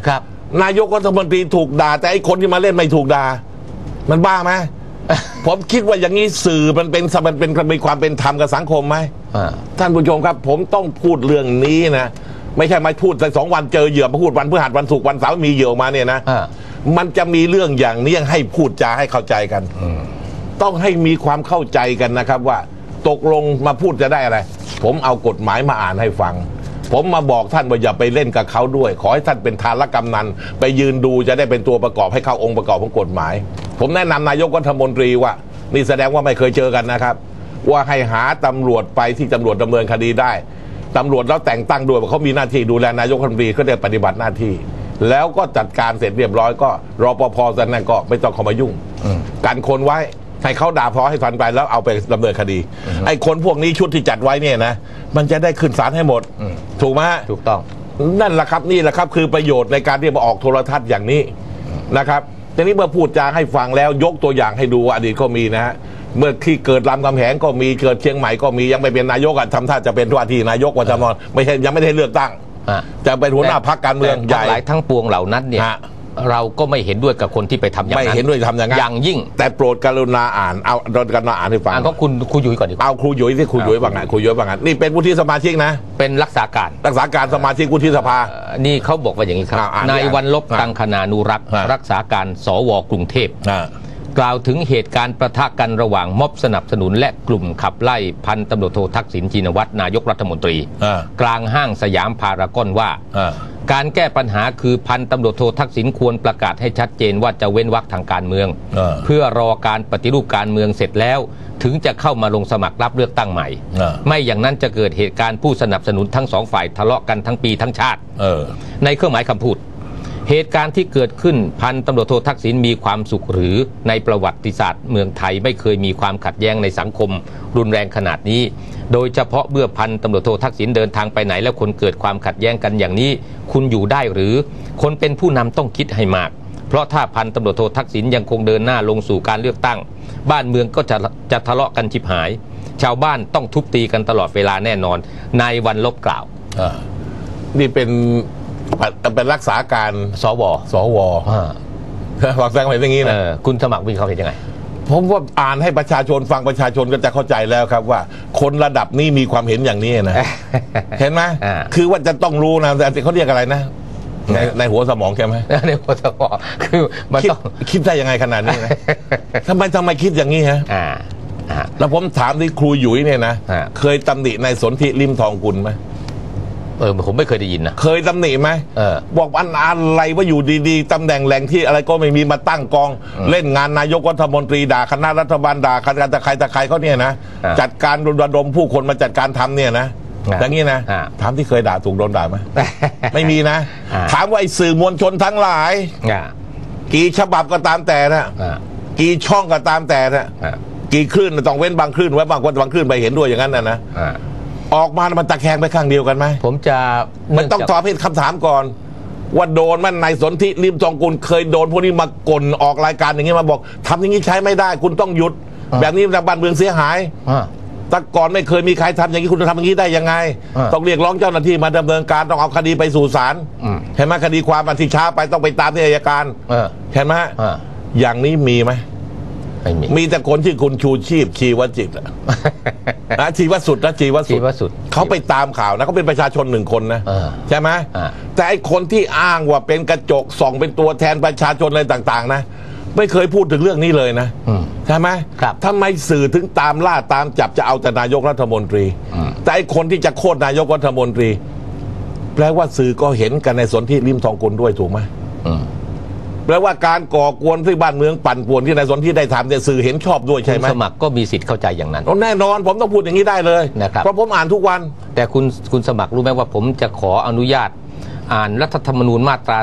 นายกรัฐมนตรีถูกด่าแต่ไอ้คนที่มาเล่นไม่ถูกด่ามันบ้าไหม ผมคิดว่าอย่างนี้สื่อมันเป็นมีความเป็นธรรมกับสังคมไหมท่านผู้ชมครับผมต้องพูดเรื่องนี้นะไม่ใช่มาพูดแต่2 วันเจอเหยื่อมาพูดวันพฤหัสวันศุกร์วันเสาร์มีเหยื่อมาเนี่ยนะมันจะมีเรื่องอย่างนี้ให้พูดจาให้เข้าใจกันต้องให้มีความเข้าใจกันนะครับว่าตกลงมาพูดจะได้อะไรผมเอากฎหมายมาอ่านให้ฟังผมมาบอกท่านว่าอย่าไปเล่นกับเขาด้วยขอให้ท่านเป็นทารกำนันไปยืนดูจะได้เป็นตัวประกอบให้เข้าองค์ประกอบของกฎหมายผมแนะนำนายกรัฐมนตรีว่านี่แสดงว่าไม่เคยเจอกันนะครับว่าให้หาตำรวจไปที่ตำรวจดำเนินคดีได้ตำรวจแล้วแต่งตั้งด้วยว่าเขามีหน้าที่ดูแลนายกรัฐมนตรีก็ได้ปฏิบัติหน้าที่แล้วก็จัดการเสร็จเรียบร้อยก็รปภ.นั่นก็ไม่ต้องเข้ามายุ่งกันคนไว้ให้เขาด่าพอให้ทันไปแล้วเอาไปดำเนินคดีไอ้คนพวกนี้ชุดที่จัดไว้เนี่ยนะมันจะได้ขึ้นศาลให้หมดถูกไหมถูกต้องนั่นแหละครับนี่แหละครับคือประโยชน์ในการที่มาออกโทรทัศน์อย่างนี้นะครับทีนี้เมื่อพูดจาให้ฟังแล้วยกตัวอย่างให้ดูว่าอดีตก็มีนะฮะเมื่อที่เกิดรามคำแหงก็มีเกิดเชียงใหม่ก็มียังไม่เป็นนายกทำท่าจะเป็นว่าที่นายกวันจำนวนไม่ใช่ยังไม่ได้เลือกตั้งจะเป็นหัวหน้าพรรคการเมืองใหญ่หลายทั้งปวงเหล่านั้นเนี่ยเราก็ไม่เห็นด้วยกับคนที่ไปทำอย่างนั้นไม่เห็นด้วยทำอย่างนั้นอย่างยิ่งแต่โปรดกรุณาอ่านเอาโดนกรุณาอ่านให้ฟังก็คุณครูยุ้ยก่อนดีกว่าเอาครูยุ้ยที่ครูยุ้ยว่าไงครูยุ้ยว่าไงนี่เป็นวุฒิสมาชิกนะเป็นรักษาการสมาชิกวุฒิสภานี่เขาบอกว่าอย่างนี้ครับนายวันลบตังคณานุรักษ์รักษาการสวกรุงเทพกล่าวถึงเหตุการณ์ประทะกันระหว่างม็อบสนับสนุนและกลุ่มขับไล่พันตำรวจโททักษิณชินวัตรนายกรัฐมนตรีกลางห้างสยามพารากอนว่าการแก้ปัญหาคือพันตำรวจโททักษิณควรประกาศให้ชัดเจนว่าจะเว้นวรรคทางการเมืองเพื่อรอการปฏิรูปการเมืองเสร็จแล้วถึงจะเข้ามาลงสมัครรับเลือกตั้งใหม่ไม่อย่างนั้นจะเกิดเหตุการณ์ผู้สนับสนุนทั้งสองฝ่ายทะเลาะกันทั้งปีทั้งชาติในเครื่องหมายคำพูดเหตุการณ์ที่เกิดขึ้นพันตำรวจโททักษิณมีความสุขหรือในประวัติศาสตร์เมืองไทยไม่เคยมีความขัดแย้งในสังคมรุนแรงขนาดนี้โดยเฉพาะเมื่อพันตำรวจโททักษิณเดินทางไปไหนแล้วคนเกิดความขัดแย้งกันอย่างนี้คุณอยู่ได้หรือคนเป็นผู้นำต้องคิดให้มากเพราะถ้าพันตำรวจโททักษิณยังคงเดินหน้าลงสู่การเลือกตั้งบ้านเมืองก็จะทะเลาะกันชิบหายชาวบ้านต้องทุบตีกันตลอดเวลาแน่นอนนายวันลบกล่าวนี่เป็นรักษาการสวฟังแซงไปอย่างนี้นะคุณสมัครมีเขาเห็นยังไงผมว่าอ่านให้ประชาชนฟังประชาชนก็จะเข้าใจแล้วครับว่าคนระดับนี้มีความเห็นอย่างนี้นะเห็นไหมคือว่าจะต้องรู้นะแต่เขาเรียกอะไรนะในหัวสมองใช่ไหมในหัวสมองคือมันต้องคิดได้ยังไงขนาดนี้นะทำไมคิดอย่างนี้ฮะแล้วผมถามที่ครูหยุยเนี่ยนะเคยตำหนิในสนธิริมทองกุลไหมผมไม่เคยได้ยินนะเคยตำหนิไหมบอกอันอะไรว่าอยู่ดีๆตำแหน่งแหล่งที่อะไรก็ไม่มีมาตั้งกองเล่นงานนายกรัฐมนตรีด่าคณะรัฐบาลด่าใครตะใครเขาเนี่ยนะจัดการระดมผู้คนมาจัดการทำเนี่ยนะอย่างนี้นะถามที่เคยด่าถูกโดนด่าไหมไม่มีนะถามว่าไอ้สื่อมวลชนทั้งหลายกี่ฉบับก็ตามแต่นะกี่ช่องก็ตามแต่นะกี่คลื่นต้องเว้นบางคลื่นไว้บางคนบางคลื่นไปเห็นด้วยอย่างนั้นนะออกมามันตะแคงไปข้างเดียวกันไหมผมจะมันต้องตอบให้คำถามก่อนว่าโดนมันในสนธิริมทองกุลเคยโดนพวกนี้มากลออกรายการอย่างนี้มาบอกทำอย่างนี้ใช้ไม่ได้คุณต้องหยุดแบบนี้บ้านเมืองเสียหายแต่ก่อนไม่เคยมีใครทำอย่างนี้คุณจะทำอย่างนี้ได้ยังไงต้องเรียกร้องเจ้าหน้าที่มาดำเนินการต้องเอาคดีไปสู่ศาลเห็นไหมคดีความมันที่ช้าไปต้องไปตามที่อัยการเห็นไหมอย่างนี้มีไหมมีแต่คนที่คุณชูชีพชีวจิตชีวสุดนะชีวสุดเขาไปตามข่าวนะเขาเป็นประชาชน1 คนนะใช่ไหมแต่ไอ้คนที่อ้างว่าเป็นกระจกส่องเป็นตัวแทนประชาชนอะไรต่างๆนะไม่เคยพูดถึงเรื่องนี้เลยนะใช่ไหมทำไมสื่อถึงตามล่าตามจับจะเอาแต่นายกรัฐมนตรีแต่ไอ้คนที่จะโค่นนายกรัฐมนตรีแปลว่าสื่อก็เห็นกันในสนธิริมทองกุลด้วยถูกไหมแปลว่าการก่อกวนที่บ้านเมืองปั่นป่วนที่นายสนธิได้ทำเนี่ยสื่อเห็นชอบด้วยใช่ไหมสมัครก็มีสิทธิ์เข้าใจอย่างนั้นแน่นอนผมต้องพูดอย่างนี้ได้เลยนะครับเพราะผมอ่านทุกวันแต่คุณสมัครรู้ไหมว่าผมจะขออนุญาตอ่านรัฐธรรมนูญมาตรา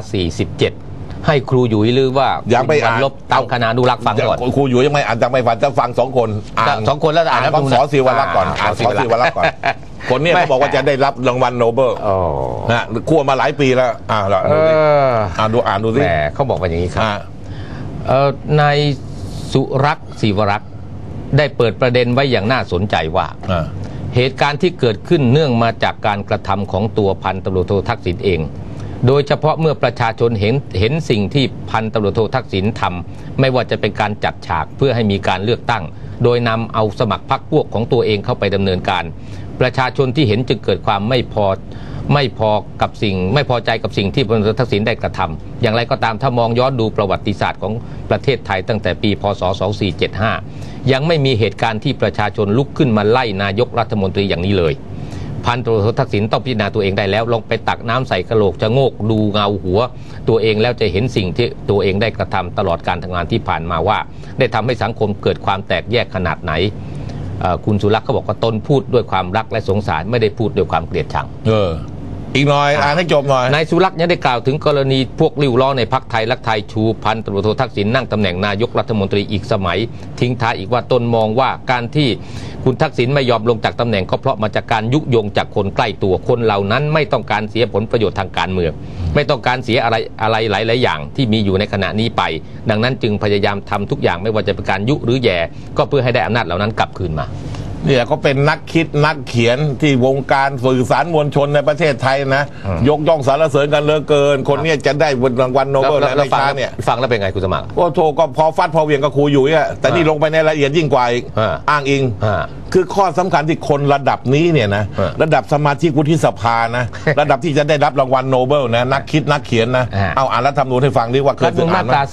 47ให้ครูหยุยหรือว่ายังไปอ่านลบตามคณะอนุรักษ์ฟังก่อนครูหยุยยังไม่อ่านยังไม่ฟังจะฟัง2 คนอ่าน2 คนแล้วอ่านต้องสอศิวรักษ์ก่อนอ่านสอศิวรักษ์ก่อนคนนี้เขาบอกว่าจะได้รับรางวัลโนเบิลนะคั่วมาหลายปีแล้วดูสิเขาบอกว่าอย่างนี้ครับนายสุรักษ์ศิวรักษ์ได้เปิดประเด็นไว้อย่างน่าสนใจว่าเหตุการณ์ที่เกิดขึ้นเนื่องมาจากการกระทำของตัวพันตำรวจโททักษิณเองโดยเฉพาะเมื่อประชาชนเห็นสิ่งที่พันตำรวจโททักษิณทำไม่ว่าจะเป็นการจัดฉากเพื่อให้มีการเลือกตั้งโดยนำเอาสมัครพรรคพวกของตัวเองเข้าไปดำเนินการประชาชนที่เห็นจึงเกิดความไม่พอใจกับสิ่งที่พลเอกทักษิณได้กระทำอย่างไรก็ตามถ้ามองย้อนดูประวัติศาสตร์ของประเทศไทยตั้งแต่ปีพ.ศ. 2475ยังไม่มีเหตุการณ์ที่ประชาชนลุกขึ้นมาไล่นายกรัฐมนตรีอย่างนี้เลยพันตำรวจโททักษิณต้องพิจารณาตัวเองได้แล้วลองไปตักน้ำใส่กระโหลกจะโงกดูเงาหัวตัวเองแล้วจะเห็นสิ่งที่ตัวเองได้กระทำตลอดการทำงานที่ผ่านมาว่าได้ทำให้สังคมเกิดความแตกแยกขนาดไหนคุณสุรักษ์เขาบอกว่าตนพูดด้วยความรักและสงสารไม่ได้พูดด้วยความเกลียดชังอีกหน่อยอ่านให้จบหน่อยนายสุรักษ์ยังได้กล่าวถึงกรณีพวกริ้วล้อในพรรคไทยรักไทยชูพันตำรวจโททักษิณนั่งตำแหน่งนายกรัฐมนตรีอีกสมัยทิ้งท้ายอีกว่าตนมองว่าการที่คุณทักษิณไม่ยอมลงจากตำแหน่งก็เพราะมาจากการยุยงจากคนใกล้ตัวคนเหล่านั้นไม่ต้องการเสียผลประโยชน์ทางการเมืองไม่ต้องการเสียอะไรหลายๆอย่างที่มีอยู่ในขณะนี้ไปดังนั้นจึงพยายามทำทุกอย่างไม่ว่าจะเป็นการยุหรือแย่ก็เพื่อให้ได้อำนาจเหล่านั้นกลับคืนมาเนี่ยก็เป็นนักคิดนักเขียนที่วงการสื่อสารมวลชนในประเทศไทยนะยกย่องสรรเสริญกันเหลือเกินคนนี้จะได้รางวัลโนเบิลในชาเนี่ยฟังแล้วเป็นไงคุณสมัครก็โทรก็พอฟัดพอเวียงกับครูอยู่เนี่ยแต่นี่ลงไปในรายละเอียดยิ่งกว่าอีกอ้างอิงคือข้อสำคัญที่คนระดับนี้เนี่ยนะระดับสมาชิกวุฒิสภานะระดับที่จะได้รับรางวัลโนเบิลนะนักคิดนักเขียนนะเอาอ่านรัฐธรรมนูญให้ฟังดิว่าเคยอ่านไหมมาตรา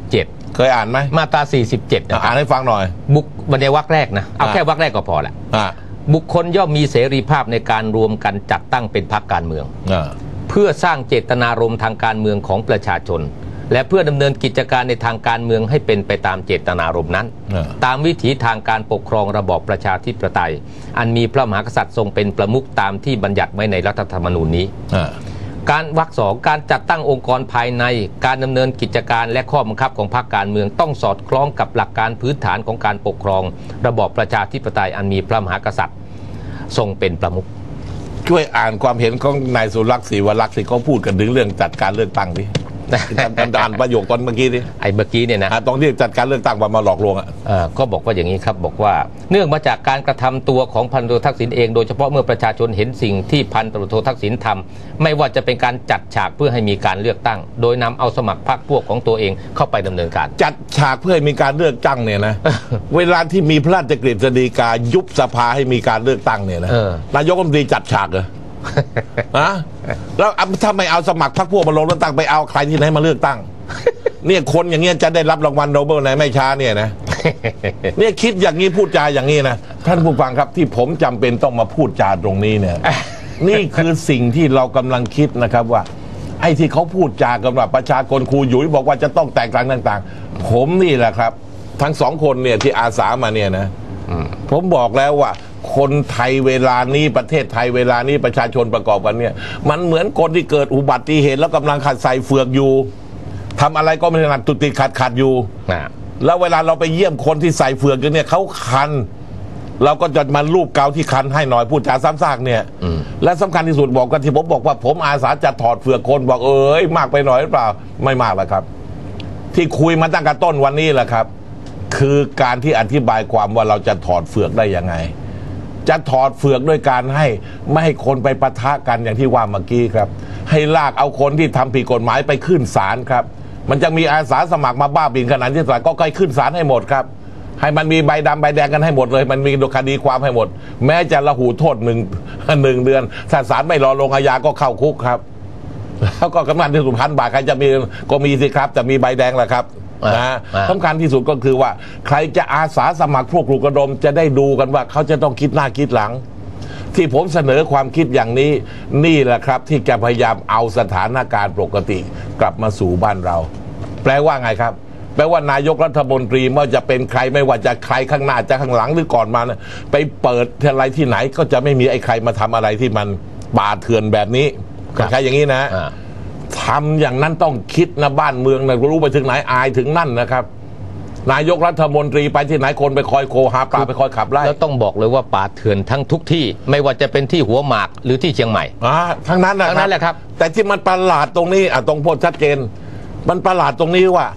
47 เคยอ่านไหมมาตรา47 อ่านให้ฟังหน่อยบุคบันไดวรรคแรกนะเอาแค่วรรคแรกก็พอละบุคคลย่อมมีเสรีภาพในการรวมกันจัดตั้งเป็นพรรคการเมืองเพื่อสร้างเจตนารมณ์ทางการเมืองของประชาชนและเพื่อดำเนินกิจการในทางการเมืองให้เป็นไปตามเจตนารมณ์นั้นตามวิถีทางการปกครองระบอบประชาธิปไตยอันมีพระมหากษัตริย์ทรงเป็นประมุขตามที่บัญญัติไว้ในรัฐธรรมนูญนี้การวรรค 2การจัดตั้งองค์กรภายในการดำเนินกิจการและข้อบังคับของพรรคการเมืองต้องสอดคล้องกับหลักการพื้นฐานของการปกครองระบอบประชาธิปไตยอันมีพระมหากษัตริย์ทรงเป็นประมุขช่วยอ่านความเห็นของนายสุรักษ์ศรีวรักษ์ที่เขาพูดกันถึงเรื่องจัดการเลือกตั้งดิอ่านประโยคตอนเมื่อกี้ดิไอ้เมื่อกี้เนี่ยนะตรงที่จัดการเลือกตั้งมาหลอกลวงก็บอกว่าอย่างนี้ครับบอกว่าเนื่องมาจากการกระทำตัวของพันตำรวจทักษิณเองโดยเฉพาะเมื่อประชาชนเห็นสิ่งที่พันตำรวจโททักษิณทำไม่ว่าจะเป็นการจัดฉากเพื่อให้มีการเลือกตั้งโดยนำเอาสมัครพรรคพวกของตัวเองเข้าไปดำเนินการจัดฉากเพื่อให้มีการเลือกตั้งเนี่ยนะเวลาที่มีพระราชกฤษฎีกายุบสภาให้มีการเลือกตั้งเนี่ยนะนายกรัฐมนตรีจัดฉากเหรอแล้วถ้าไม่เอาสมัครพรรคพวกมาลงเลือกตั้งไปเอาใครที่ไหนมาเลือกตั้งเนี่ยคนอย่างเงี้ยจะได้รับรางวัลโนเบิลในไม่ช้าเนี่ยนะเนี่ยคิดอย่างนี้พูดจาอย่างนี้นะท่านผู้ฟังครับที่ผมจำเป็นต้องมาพูดจาตรงนี้เนี่ยนี่คือสิ่งที่เรากำลังคิดนะครับว่าไอ้ที่เขาพูดจากันว่าประชาชนครูหยุยบอกว่าจะต้องแตกต่างๆผมนี่แหละครับทั้งสองคนเนี่ยที่อาสามาเนี่ยนะผมบอกแล้วว่าคนไทยเวลานี้ประเทศไทยเวลานี้ประชาชนประกอบกันเนี่ยมันเหมือนคนที่เกิดอุบัติเหตุแล้วกำลังขัดใส่เฟือกอยู่ทำอะไรก็ไม่ถนัดติดขัดอยู่แล้วเวลาเราไปเยี่ยมคนที่ใส่เฟือกกันเนี่ยเขาคันเราก็จะมาลูบเกาที่คันให้หน่อยพูดจาซ้ำซากเนี่ยและสำคัญที่สุดบอกกันที่ผมบอกว่าผมอาสาจะถอดเฟือกคนบอกมากไปหน่อยหรือเปล่าไม่มากแล้วครับที่คุยมาตั้งแต่ต้นวันนี้แหละครับคือการที่อธิบายความว่าเราจะถอดเฟือกได้ยังไงจะถอดเฟือกด้วยการให้ไม่ให้คนไปปะทะกันอย่างที่ว่าเมื่อกี้ครับให้ลากเอาคนที่ทำผิดกฎหมายไปขึ้นศาลครับมันจะมีอาสาสมัครมาบ้าบินขนาดที่ศาลก็ใกล้ขึ้นศาลให้หมดครับให้มันมีใบดำใบแดงกันให้หมดเลยมันมีคดีความให้หมดแม้จะระหูโทษหนึ่งเดือนถ้าศาลไม่รอลงอาญาก็เข้าคุกครับแล้วก็กำนันที่1,000 บาทใครจะมีก็มีสิครับจะมีใบแดงแหละครับนะสำคัญที่สุดก็คือว่าใครจะอาสาสมัครพวกปลุกระดมจะได้ดูกันว่าเขาจะต้องคิดหน้าคิดหลังที่ผมเสนอความคิดอย่างนี้นี่แหละครับที่จะพยายามเอาสถานการณ์ปกติกลับมาสู่บ้านเราแปลว่าไงครับแปลว่านายกรัฐมนตรีไม่ว่าจะเป็นใครไม่ว่าจะใครข้างหน้าจะข้างหลังหรือก่อนมาไปเปิดอะไรที่ไหนก็จะไม่มีไอ้ใครมาทำอะไรที่มันป่าเถื่อนแบบนี้ใครอย่างนี้นะทำอย่างนั้นต้องคิดนะบ้านเมืองนะรู้ไปถึงไหนอายถึงนั่นนะครับนายกรัฐมนตรีไปที่ไหนคนไปคอยโคหาปลาไปคอยขับไล่แล้วต้องบอกเลยว่าป่าเถื่อนทั้งทุกที่ไม่ว่าจะเป็นที่หัวหมากหรือที่เชียงใหม่ทั้งนั้นแหละครับแต่ที่มันประหลาดตรงนี้ตรงโพดชัดเจนมันประหลาดตรงนี้ว่า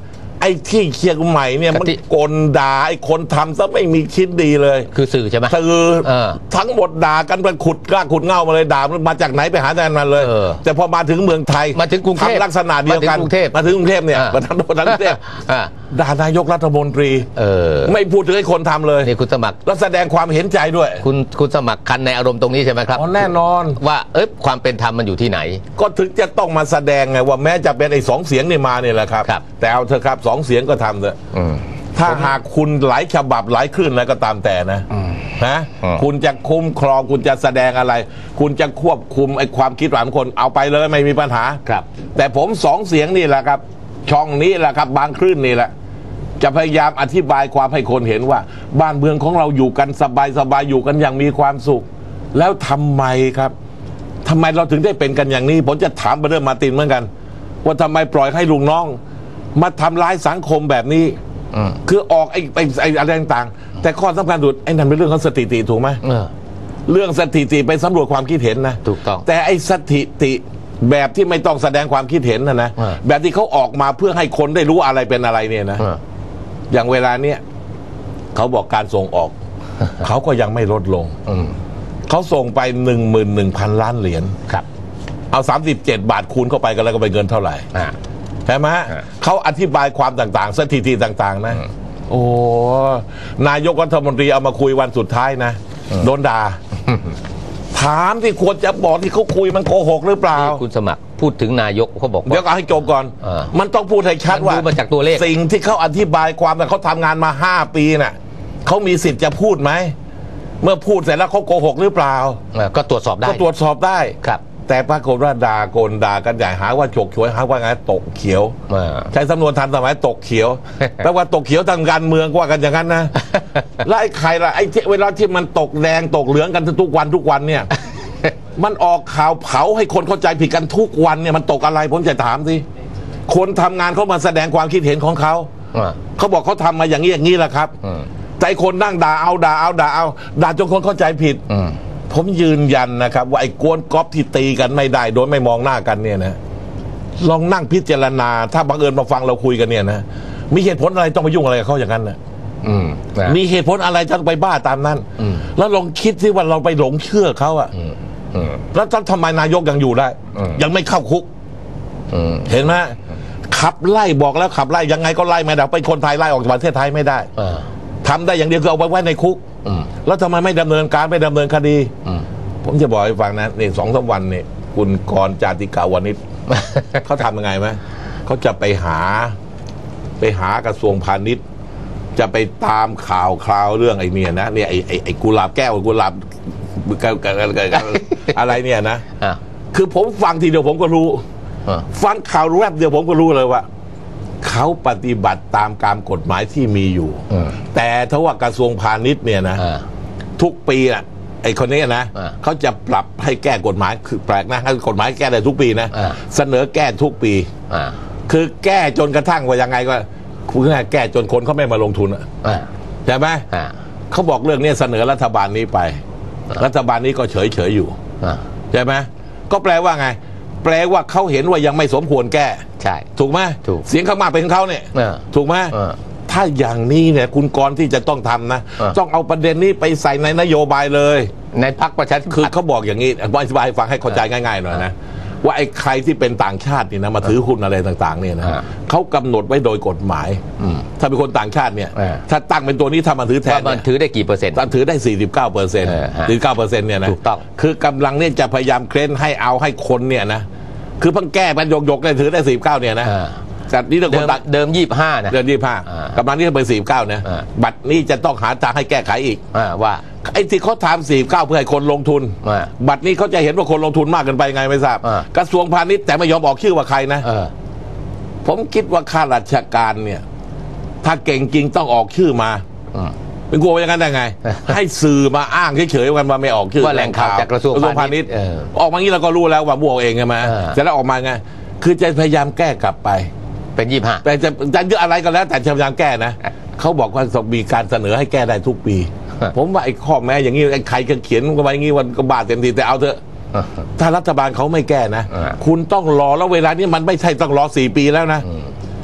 ไอ้ที่เชียงใหม่เนี่ยมันกลด่าไอ้คนทำซะไม่มีคิดดีเลยคือสื่อใช่ไหมสื่อทั้งหมดด่ากันไปขุดกล้าขุดเง่ามาเลยด่ามันมาจากไหนไปหาแต่มันเลยแต่พอมาถึงเมืองไทยมาถึงกรุงเทพลักษณะเดียวกันมาถึงกรุงเทพเนี่ยมาทั้งกรุงเทพด่านายกรัฐมนตรีไม่พูดถึงไอ้คนทำเลยนี่คุณสมัครแล้วแสดงความเห็นใจด้วยคุณสมัครคันในอารมณ์ตรงนี้ใช่ไหมครับแน่นอนว่าความเป็นธรรมมันอยู่ที่ไหนก็ถึงจะต้องมาแสดงไงว่าแม้จะเป็นไอ้2 เสียงนี่มาเนี่ยแหละครับแต่เอาเถอะครับ2 เสียงก็ทำเถอะถ้าหากคุณหลายฉบับหลายคลื่นอะไรก็ตามแต่นะคุณจะคุ้มครองคุณจะแสดงอะไร คุณจะควบคุมไอ้ความคิดของคนเอาไปเลยไม่มีปัญหาครับแต่ผม2 เสียงนี่แหละครับช่องนี้แหละครับบางคลื่นนี่แหละจะพยายามอธิบายความให้คนเห็นว่าบ้านเมืองของเราอยู่กันสบายอยู่กันอย่างมีความสุขแล้วทำไมครับทำไมเราถึงได้เป็นกันอย่างนี้ผมจะถามไปเรื่องมาร์ตินเหมือนกันว่าทำไมปล่อยให้ลุงน้องมาทำร้ายสังคมแบบนี้คือออกไอ้อะไรต่างๆแต่ข้อสำคัญสุดไอ้นั่นเป็นเรื่องของสถิติถูกไหมเรื่องสถิติไปสำรวจความคิดเห็นนะถูกต้องแต่ไอ้สถิติแบบที่ไม่ต้องแสดงความคิดเห็นนะแบบที่เขาออกมาเพื่อให้คนได้รู้อะไรเป็นอะไรเนี่ยนะอย่างเวลาเนี้ยเขาบอกการส่งออก เขาก็ยังไม่ลดลงเขาส่งไป11,000 ล้านเหรียญครับเอา37 บาทคูณเข้าไปกันแล้วก็เป็นเงินเท่าไหร่ใช่ไหมเขาอธิบายความต่างๆสถิติต่างๆนะโอ้นายกรัฐมนตรีเอามาคุยวันสุดท้ายนะโดนด่าถามที่ควรจะบอกที่เขาคุยมันโกหกหรือเปล่าคุณสมัครพูดถึงนายกเขาบอกเดี๋ยวก็ให้จบก่อนมันต้องพูดให้ชัดว่ามาจากตัวเลขสิ่งที่เขาอธิบายความแต่เขาทำงานมา5 ปีน่ะเขามีสิทธิ์จะพูดไหมเมื่อพูดเสร็จแล้วเขาโกหกหรือเปล่าก็ตรวจสอบได้ก็ตรวจสอบได้ครับแต่ปรากฏว่าด่ากันใหญ่หาว่าฉกฉวยหาว่าไงตกเขียวใช้สำนวนทันสมัยตกเขียวแปลว่าตกเขียวทางการเมืองว่ากันอย่างนั้นนะแล้วไอ้ใครล่ะไอ้เวลาที่มันตกแดงตกเหลืองกันทุกวันเนี่ยมันออกข่าวเผาให้คนเข้าใจผิดกันทุกวันเนี่ยมันตกอะไรผมจะถามสิคนทำงานเขามาแสดงความคิดเห็นของเขาเขาบอกเขาทำมาอย่างนี้แหละครับใจคนนั่งด่าจนคนเข้าใจผิดผมยืนยันนะครับว่าไอ้กวนก๊อปที่ตีกันไม่ได้โดยไม่มองหน้ากันเนี่ยนะลองนั่งพิจารณาถ้าบังเอิญมาฟังเราคุยกันเนี่ยนะมีเหตุผลอะไรต้องไปยุ่งอะไรกับเขาอย่างนั้นนะมีเหตุผลอะไรจะไปบ้าตามนั้นแล้วลองคิดสิว่าเราไปหลงเชื่อเขาอะแล้วทำไมนายกยังอยู่ได้ยังไม่เข้าคุกเห็นไหมขับไล่บอกแล้วขับไล่ยังไงก็ไล่ไม่ได้เป็นคนไทยไล่ออกจากประเทศไทยไม่ได้ทำได้อย่างเดียวคือเอาไปไว้ในคุกแล้วทำไมไม่ดำเนินการไม่ดำเนินคดีผมจะบอกให้ฟังนะนี่2-3 วันนี่คุณกรณ์จาติกาวนิชเขาทำยังไงไหมเขาจะไปหากระทรวงพาณิชย์จะไปตามข่าวเรื่องไอ้เนี่ยนะเนี่ยไอ้กุหลาบแก้วกุหลาบอะไรเนี่ยนะคือผมฟังทีเดียวผมก็รู้ฟังข่าวแวบเดียวผมก็รู้เลยว่าเขาปฏิบัติตามการกฎหมายที่มีอยู่แต่ถ้าว่ากระทรวงพาณิชย์เนี่ยนะทุกปีน่ะไอ้คนนี้นะเขาจะปรับให้แก้กฎหมายคือแปลกนะให้กฎหมายแก้ได้ทุกปีนะเสนอแก้ทุกปีคือแก้จนกระทั่งว่ายังไงก็คือแก้จนคนเขาไม่มาลงทุนใช่ไหมเขาบอกเรื่องนี้เสนอรัฐบาลนี้ไปรัฐบาลนี้ก็เฉยอยู่ใช่ไหมก็แปลว่าไงแปลว่าเขาเห็นว่ายังไม่สมควรแก้ใช่ถูกไหมเสียงข้างมากเป็นของเขาเนี่ยถูกไหมถ้าอย่างนี้เนี่ยคุณกรณ์ที่จะต้องทำนะต้องเอาประเด็นนี้ไปใส่ในนโยบายเลยในพรรคประชาธิปัตย์คือเขาบอกอย่างนี้อธิบายให้ฟังให้เข้าใจง่ายๆหน่อยนะว่าไอ้ใครที่เป็นต่างชาตินี่นะมาถือหุ้นอะไรต่างๆเนี่ยนะเขากำหนดไว้โดยกฎหมายถ้าเป็นคนต่างชาติเนี่ยถ้าตั้งเป็นตัวนี้ถ้ามันถือแทนมันถือได้กี่เปอร์เซ็นต์มันถือได้ 49% เนี่ยนะถูกต้องคือกำลังเนี่ยจะพยายามเคล้นให้คนเนี่ยนะคือเพิ่งแก้มันยกเลยถือได้49เนี่ยนะแต่นี่เดิม25นะเดิม25กำลังนี่เป็น49เนี่ยบัตรนี้จะต้องหาทางให้แก้ไขอีกว่าไอ้ที่เขาทำ49เพื่อให้คนลงทุนบัตรนี้เขาจะเห็นว่าคนลงทุนมากเกินไปไงไม่ทราบกระทรวงพาณิชย์แต่ไม่ยอมออกชื่อว่าใครนะผมคิดว่าข้าราชการเนี่ยถ้าเก่งจริงต้องออกชื่อมาเป็นกลัวอย่างนั้นได้ไงให้สื่อมาอ้างเฉยๆกันมาไม่ออกชื่อว่าแหล่งข่าวจากกระทรวงพาณิชย์ออกมางี้เราก็รู้แล้วว่าบวกเองใช่ไหมจะแล้วออกมาไงคือจะพยายามแก้กลับไปเป็น25 แต่จะเยอะอะไรก็แล้วแต่พยายามแก้นะเขาบอกว่ามีการเสนอให้แก้ได้ทุกปีผมว่าไอ้ข้อแม้อย่างนี้ไอ้ใครจะเขียนก็ไว้อย่างนี้วันก็บาดเต็มทีแต่เอาเถอะถ้ารัฐบาลเขาไม่แก้นะคุณต้องรอแล้วเวลานี้มันไม่ใช่ต้องรอ4 ปีแล้วนะ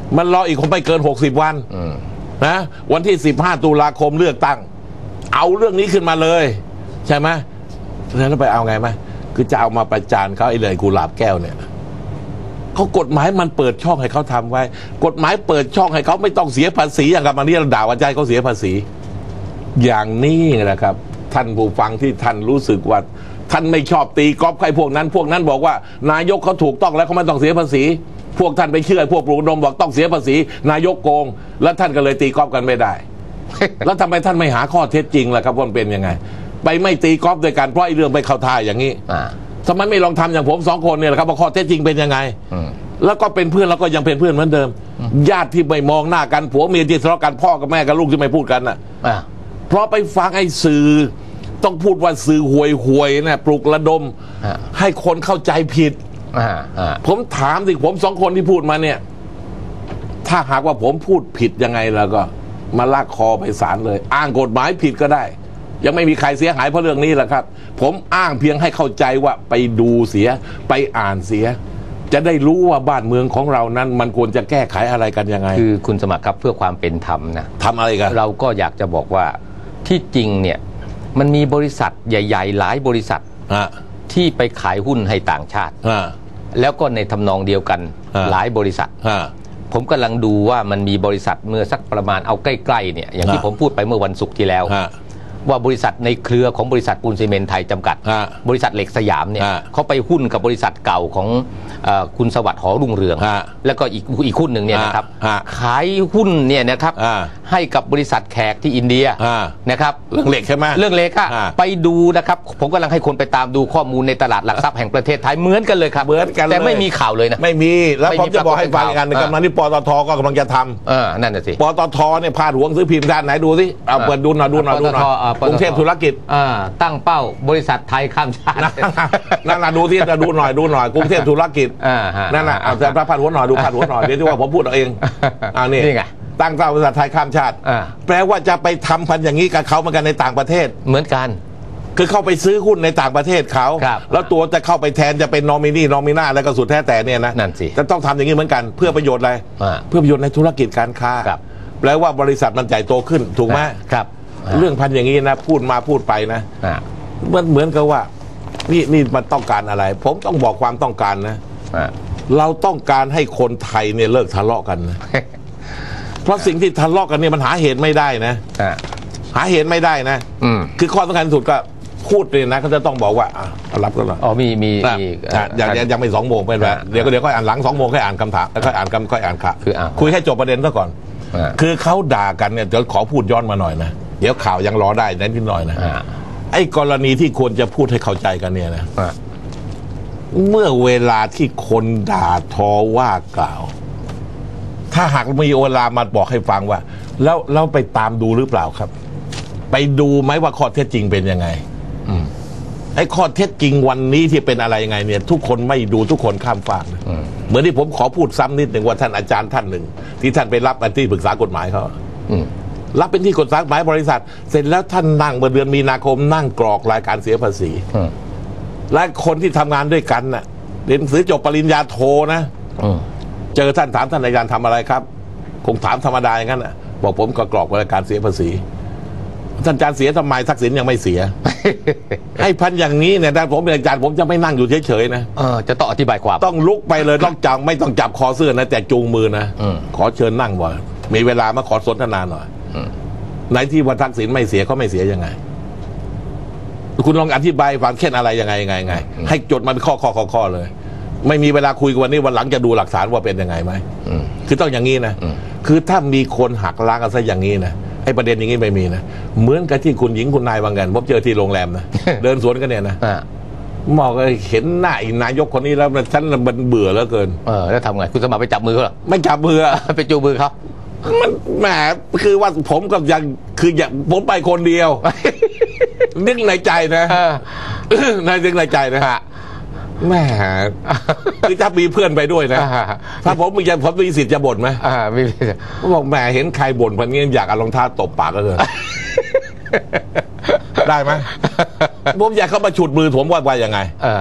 มันรออีกคงไม่เกิน60 วันนะวันที่15 ตุลาคมเลือกตั้งเอาเรื่องนี้ขึ้นมาเลยใช่ไหมแล้วไปเอาไงไหมคือจะเอามาประจานเขาไอ้เลยกุหลาบแก้วเนี่ยเขากฎหมายมันเปิดช่องให้เขาทำไว้กฎหมายเปิดช่องให้เขาไม่ต้องเสียภาษีอย่างกับมันนี่เราด่าว่าใจเขาเสียภาษีอย่างนี้นะครับท่านผู้ฟังที่ท่านรู้สึกว่าท่านไม่ชอบตีกอล์ฟใครพวกนั้นบอกว่านายกเขาถูกต้องแล้วเขาไม่ต้องเสียภาษีพวกท่านไปเชื่อพวกปลูกนมบอกต้องเสียภาษีนายกโกงแล้วท่านก็เลยตีกอล์ฟกันไม่ได้ แล้วทำไมท่านไม่หาข้อเท็จจริงล่ะครับว่ามันเป็นยังไงไปไม่ตีกอล์ฟด้วยกันเพราะไอ้เรื่องไปเข้าท่าอย่างนี้ทำไมไม่ลองทำอย่างผม2 คนเนี่ยแหละครับว่าข้อเท็จจริงเป็นยังไงแล้วก็เป็นเพื่อนแล้วก็ยังเป็นเพื่อนเหมือนเดิมญาติที่ไม่มองหน้ากันผัวเมียที่ทะเลาะกันพ่อกับแม่กับลูกที่ไม่พูดกันน่ะเพราะไปฟังไอ้สื่อต้องพูดว่าสื่อห่วยนะปลุกระดมให้คนเข้าใจผิดผมถามสิผม2 คนที่พูดมาเนี่ยถ้าหากว่าผมพูดผิดยังไงแล้วก็มาลากคอไปศาลเลยอ้างกฎหมายผิดก็ได้ยังไม่มีใครเสียหายเพราะเรื่องนี้แหละครับผมอ้างเพียงให้เข้าใจว่าไปดูเสียไปอ่านเสียจะได้รู้ว่าบ้านเมืองของเรานั้นมันควรจะแก้ไขอะไรกันยังไงคือคุณสมัครครับเพื่อความเป็นธรรมนะทำอะไรกันเราก็อยากจะบอกว่าที่จริงเนี่ยมันมีบริษัทใหญ่ๆหลายบริษัทที่ไปขายหุ้นให้ต่างชาติแล้วก็ในทำนองเดียวกันหลายบริษัทผมกำลังดูว่ามันมีบริษัทเมื่อสักประมาณเอาใกล้ๆเนี่ยอย่างที่ผมพูดไปเมื่อวันศุกร์ที่แล้วว่าบริษัทในเครือของบริษัทปูนซีเมนต์ไทยจำกัดบริษัทเหล็กสยามเนี่ยเขาไปหุ้นกับบริษัทเก่าของคุณสวัสดิ์หอรุ่งเรืองแล้วก็อีกหุ้นหนึ่งเนี่ยนะครับขายหุ้นเนี่ยนะครับให้กับบริษัทแขกที่อินเดียนะครับเรื่องเหล็กใช่ไหมเรื่องเหล็กอะไปดูนะครับผมกำลังให้คนไปตามดูข้อมูลในตลาดหลักทรัพย์แห่งประเทศไทยเหมือนกันเลยครับเหมือนกันแต่ไม่มีข่าวเลยนะไม่มีแล้วผมจะบอกให้ฟังกันกำลังที่ปตทก็กำลังจะทำนั่นน่ะสิปตทเนี่ยพาดหัวซื้อพิมพ์ด้านไหนดูสิเอาเปิดดูหน่อยกรุงเทพธุรกิจตั้งเป้าบริษัทไทยข้ามชาตินั่นน่ะดูที่จะดูหน่อยกรุงเทพธุรกิจนั่นน่ะเอาแต่พาดหัวหน่อยดูพาดหัวหน่อยเดี๋ยวที่ว่าผมพูดเองนี่ไงตั้งเป้าบริษัทไทยข้ามชาติแปลว่าจะไปทำพันอย่างนี้กับเขาเหมือนกันในต่างประเทศเหมือนกันคือเข้าไปซื้อหุ้นในต่างประเทศเขาแล้วตัวจะเข้าไปแทนจะเป็นนอมิน่าแล้วก็สุดแท้แต่เนี่ยนะนั่นสิจะต้องทำอย่างนี้เหมือนกันเพื่อประโยชน์อะไรเพื่อประโยชน์ในธุรกิจการค้าแปลว่าบริษัทมันใหญ่โตขึ้นถูกไหมครับเรื่องพันอย่างนี้นะพูดมาพูดไปนะมันเหมือนกับว่านี่มันต้องการอะไรผมต้องบอกความต้องการนะเราต้องการให้คนไทยเนี่ยเลิกทะเลาะกันนะเพราะสิ่งที่ทะเลาะกันเนี่ยมันหาเหตุไม่ได้นะหาเหตุไม่ได้นะคือข้อสำคัญสุดก็พูดเลยนะเขาจะต้องบอกว่ารับก็หรอมียังไม่2 โมงเป็นแบบเดี๋ยวค่อยอ่านหลัง2 โมงค่อยอ่านคำถามแล้วค่อยอ่านข่าวคุยให้จบประเด็นซะก่อนคือเขาด่ากันเนี่ยเดี๋ยวขอพูดย้อนมาหน่อยนะเดี๋ยวข่าวยังรอได้นิดหน่อยนะไอ้กรณีที่ควรจะพูดให้เข้าใจกันเนี่ยนะเมื่อเวลาที่คนด่าทอว่ากล่าวถ้าหากมีเวลามาบอกให้ฟังว่าแล้วไปตามดูหรือเปล่าครับไปดูไหมว่าข้อเท็จจริงเป็นยังไงไอ้ข้อเท็จจริงวันนี้ที่เป็นอะไรยังไงเนี่ยทุกคนไม่ดูทุกคนข้ามฟากนะเหมือนที่ผมขอพูดซ้ำนิดหนึ่งว่าท่านอาจารย์ท่านหนึ่งที่ท่านไปรับเป็นที่ปรึกษากฎหมายเขารับเป็นที่กฎหมายบริษัทเสร็จแล้วท่านนั่งเมื่อเดือนมีนาคมนั่งกรอกรายการเสียภาษีและคนที่ทำงานด้วยกันน่ะเรียนหนังสือจบปริญญาโทนะเจอท่านถามท่านอาจารย์ทำอะไรครับคงถามธรรมดาอย่างนั้นน่ะบอกผมก็กรอกรายการเสียภาษีท่านอาจารย์เสียทำไมทักษิณยังไม่เสีย ให้พันอย่างนี้เนี่ยถ้าผมเป็นอาจารย์ผมจะไม่นั่งอยู่เฉยๆนะจะต้องอธิบายความต้องลุกไปเลยต้องจับไม่ต้องจับคอเสื้อนะแต่จูงมือนะขอเชิญนั่งว่ามีเวลามาขอสนทนาหน่อยในที่ว่าทักษิณไม่เสียเขาไม่เสียยังไงคุณลองอธิบายฟังเช่นอะไรยังไงให้จดมันข้อเลยไม่มีเวลาคุยกันวันนี้วันหลังจะดูหลักฐานว่าเป็นยังไงไหมคือต้องอย่างนี้นะคือถ้ามีคนหักล้างกันซะอย่างนี้นะไอ้ประเด็นอย่างนี้ไม่มีนะเหมือนกับที่คุณหญิงคุณนายบางกันผมเจอที่โรงแรมนะเดินสวนกันเนี่ยนะมองเห็นหน้าอีนายกคนนี้แล้วฉันมันเบื่อแล้วเกินแล้วทำไงคุณสมัครไปจับมือเขาหรอไม่จับมือไปจูงมือเขามันแหมคือว่าผมกับยังคืออย่างผมไปคนเดียวนึกในใจนะนึกในใจนะฮะแหมคือถ้ามีเพื่อนไปด้วยนะถ้าผมมีสิทธิ์จะบ่นไหมมีผมบอกแหมเห็นใครบ่นพันนี้อยากเอารองเท้าตบปากก็เลยได้ไหมผมอยากเข้ามาฉุดมือผมว่ายังไง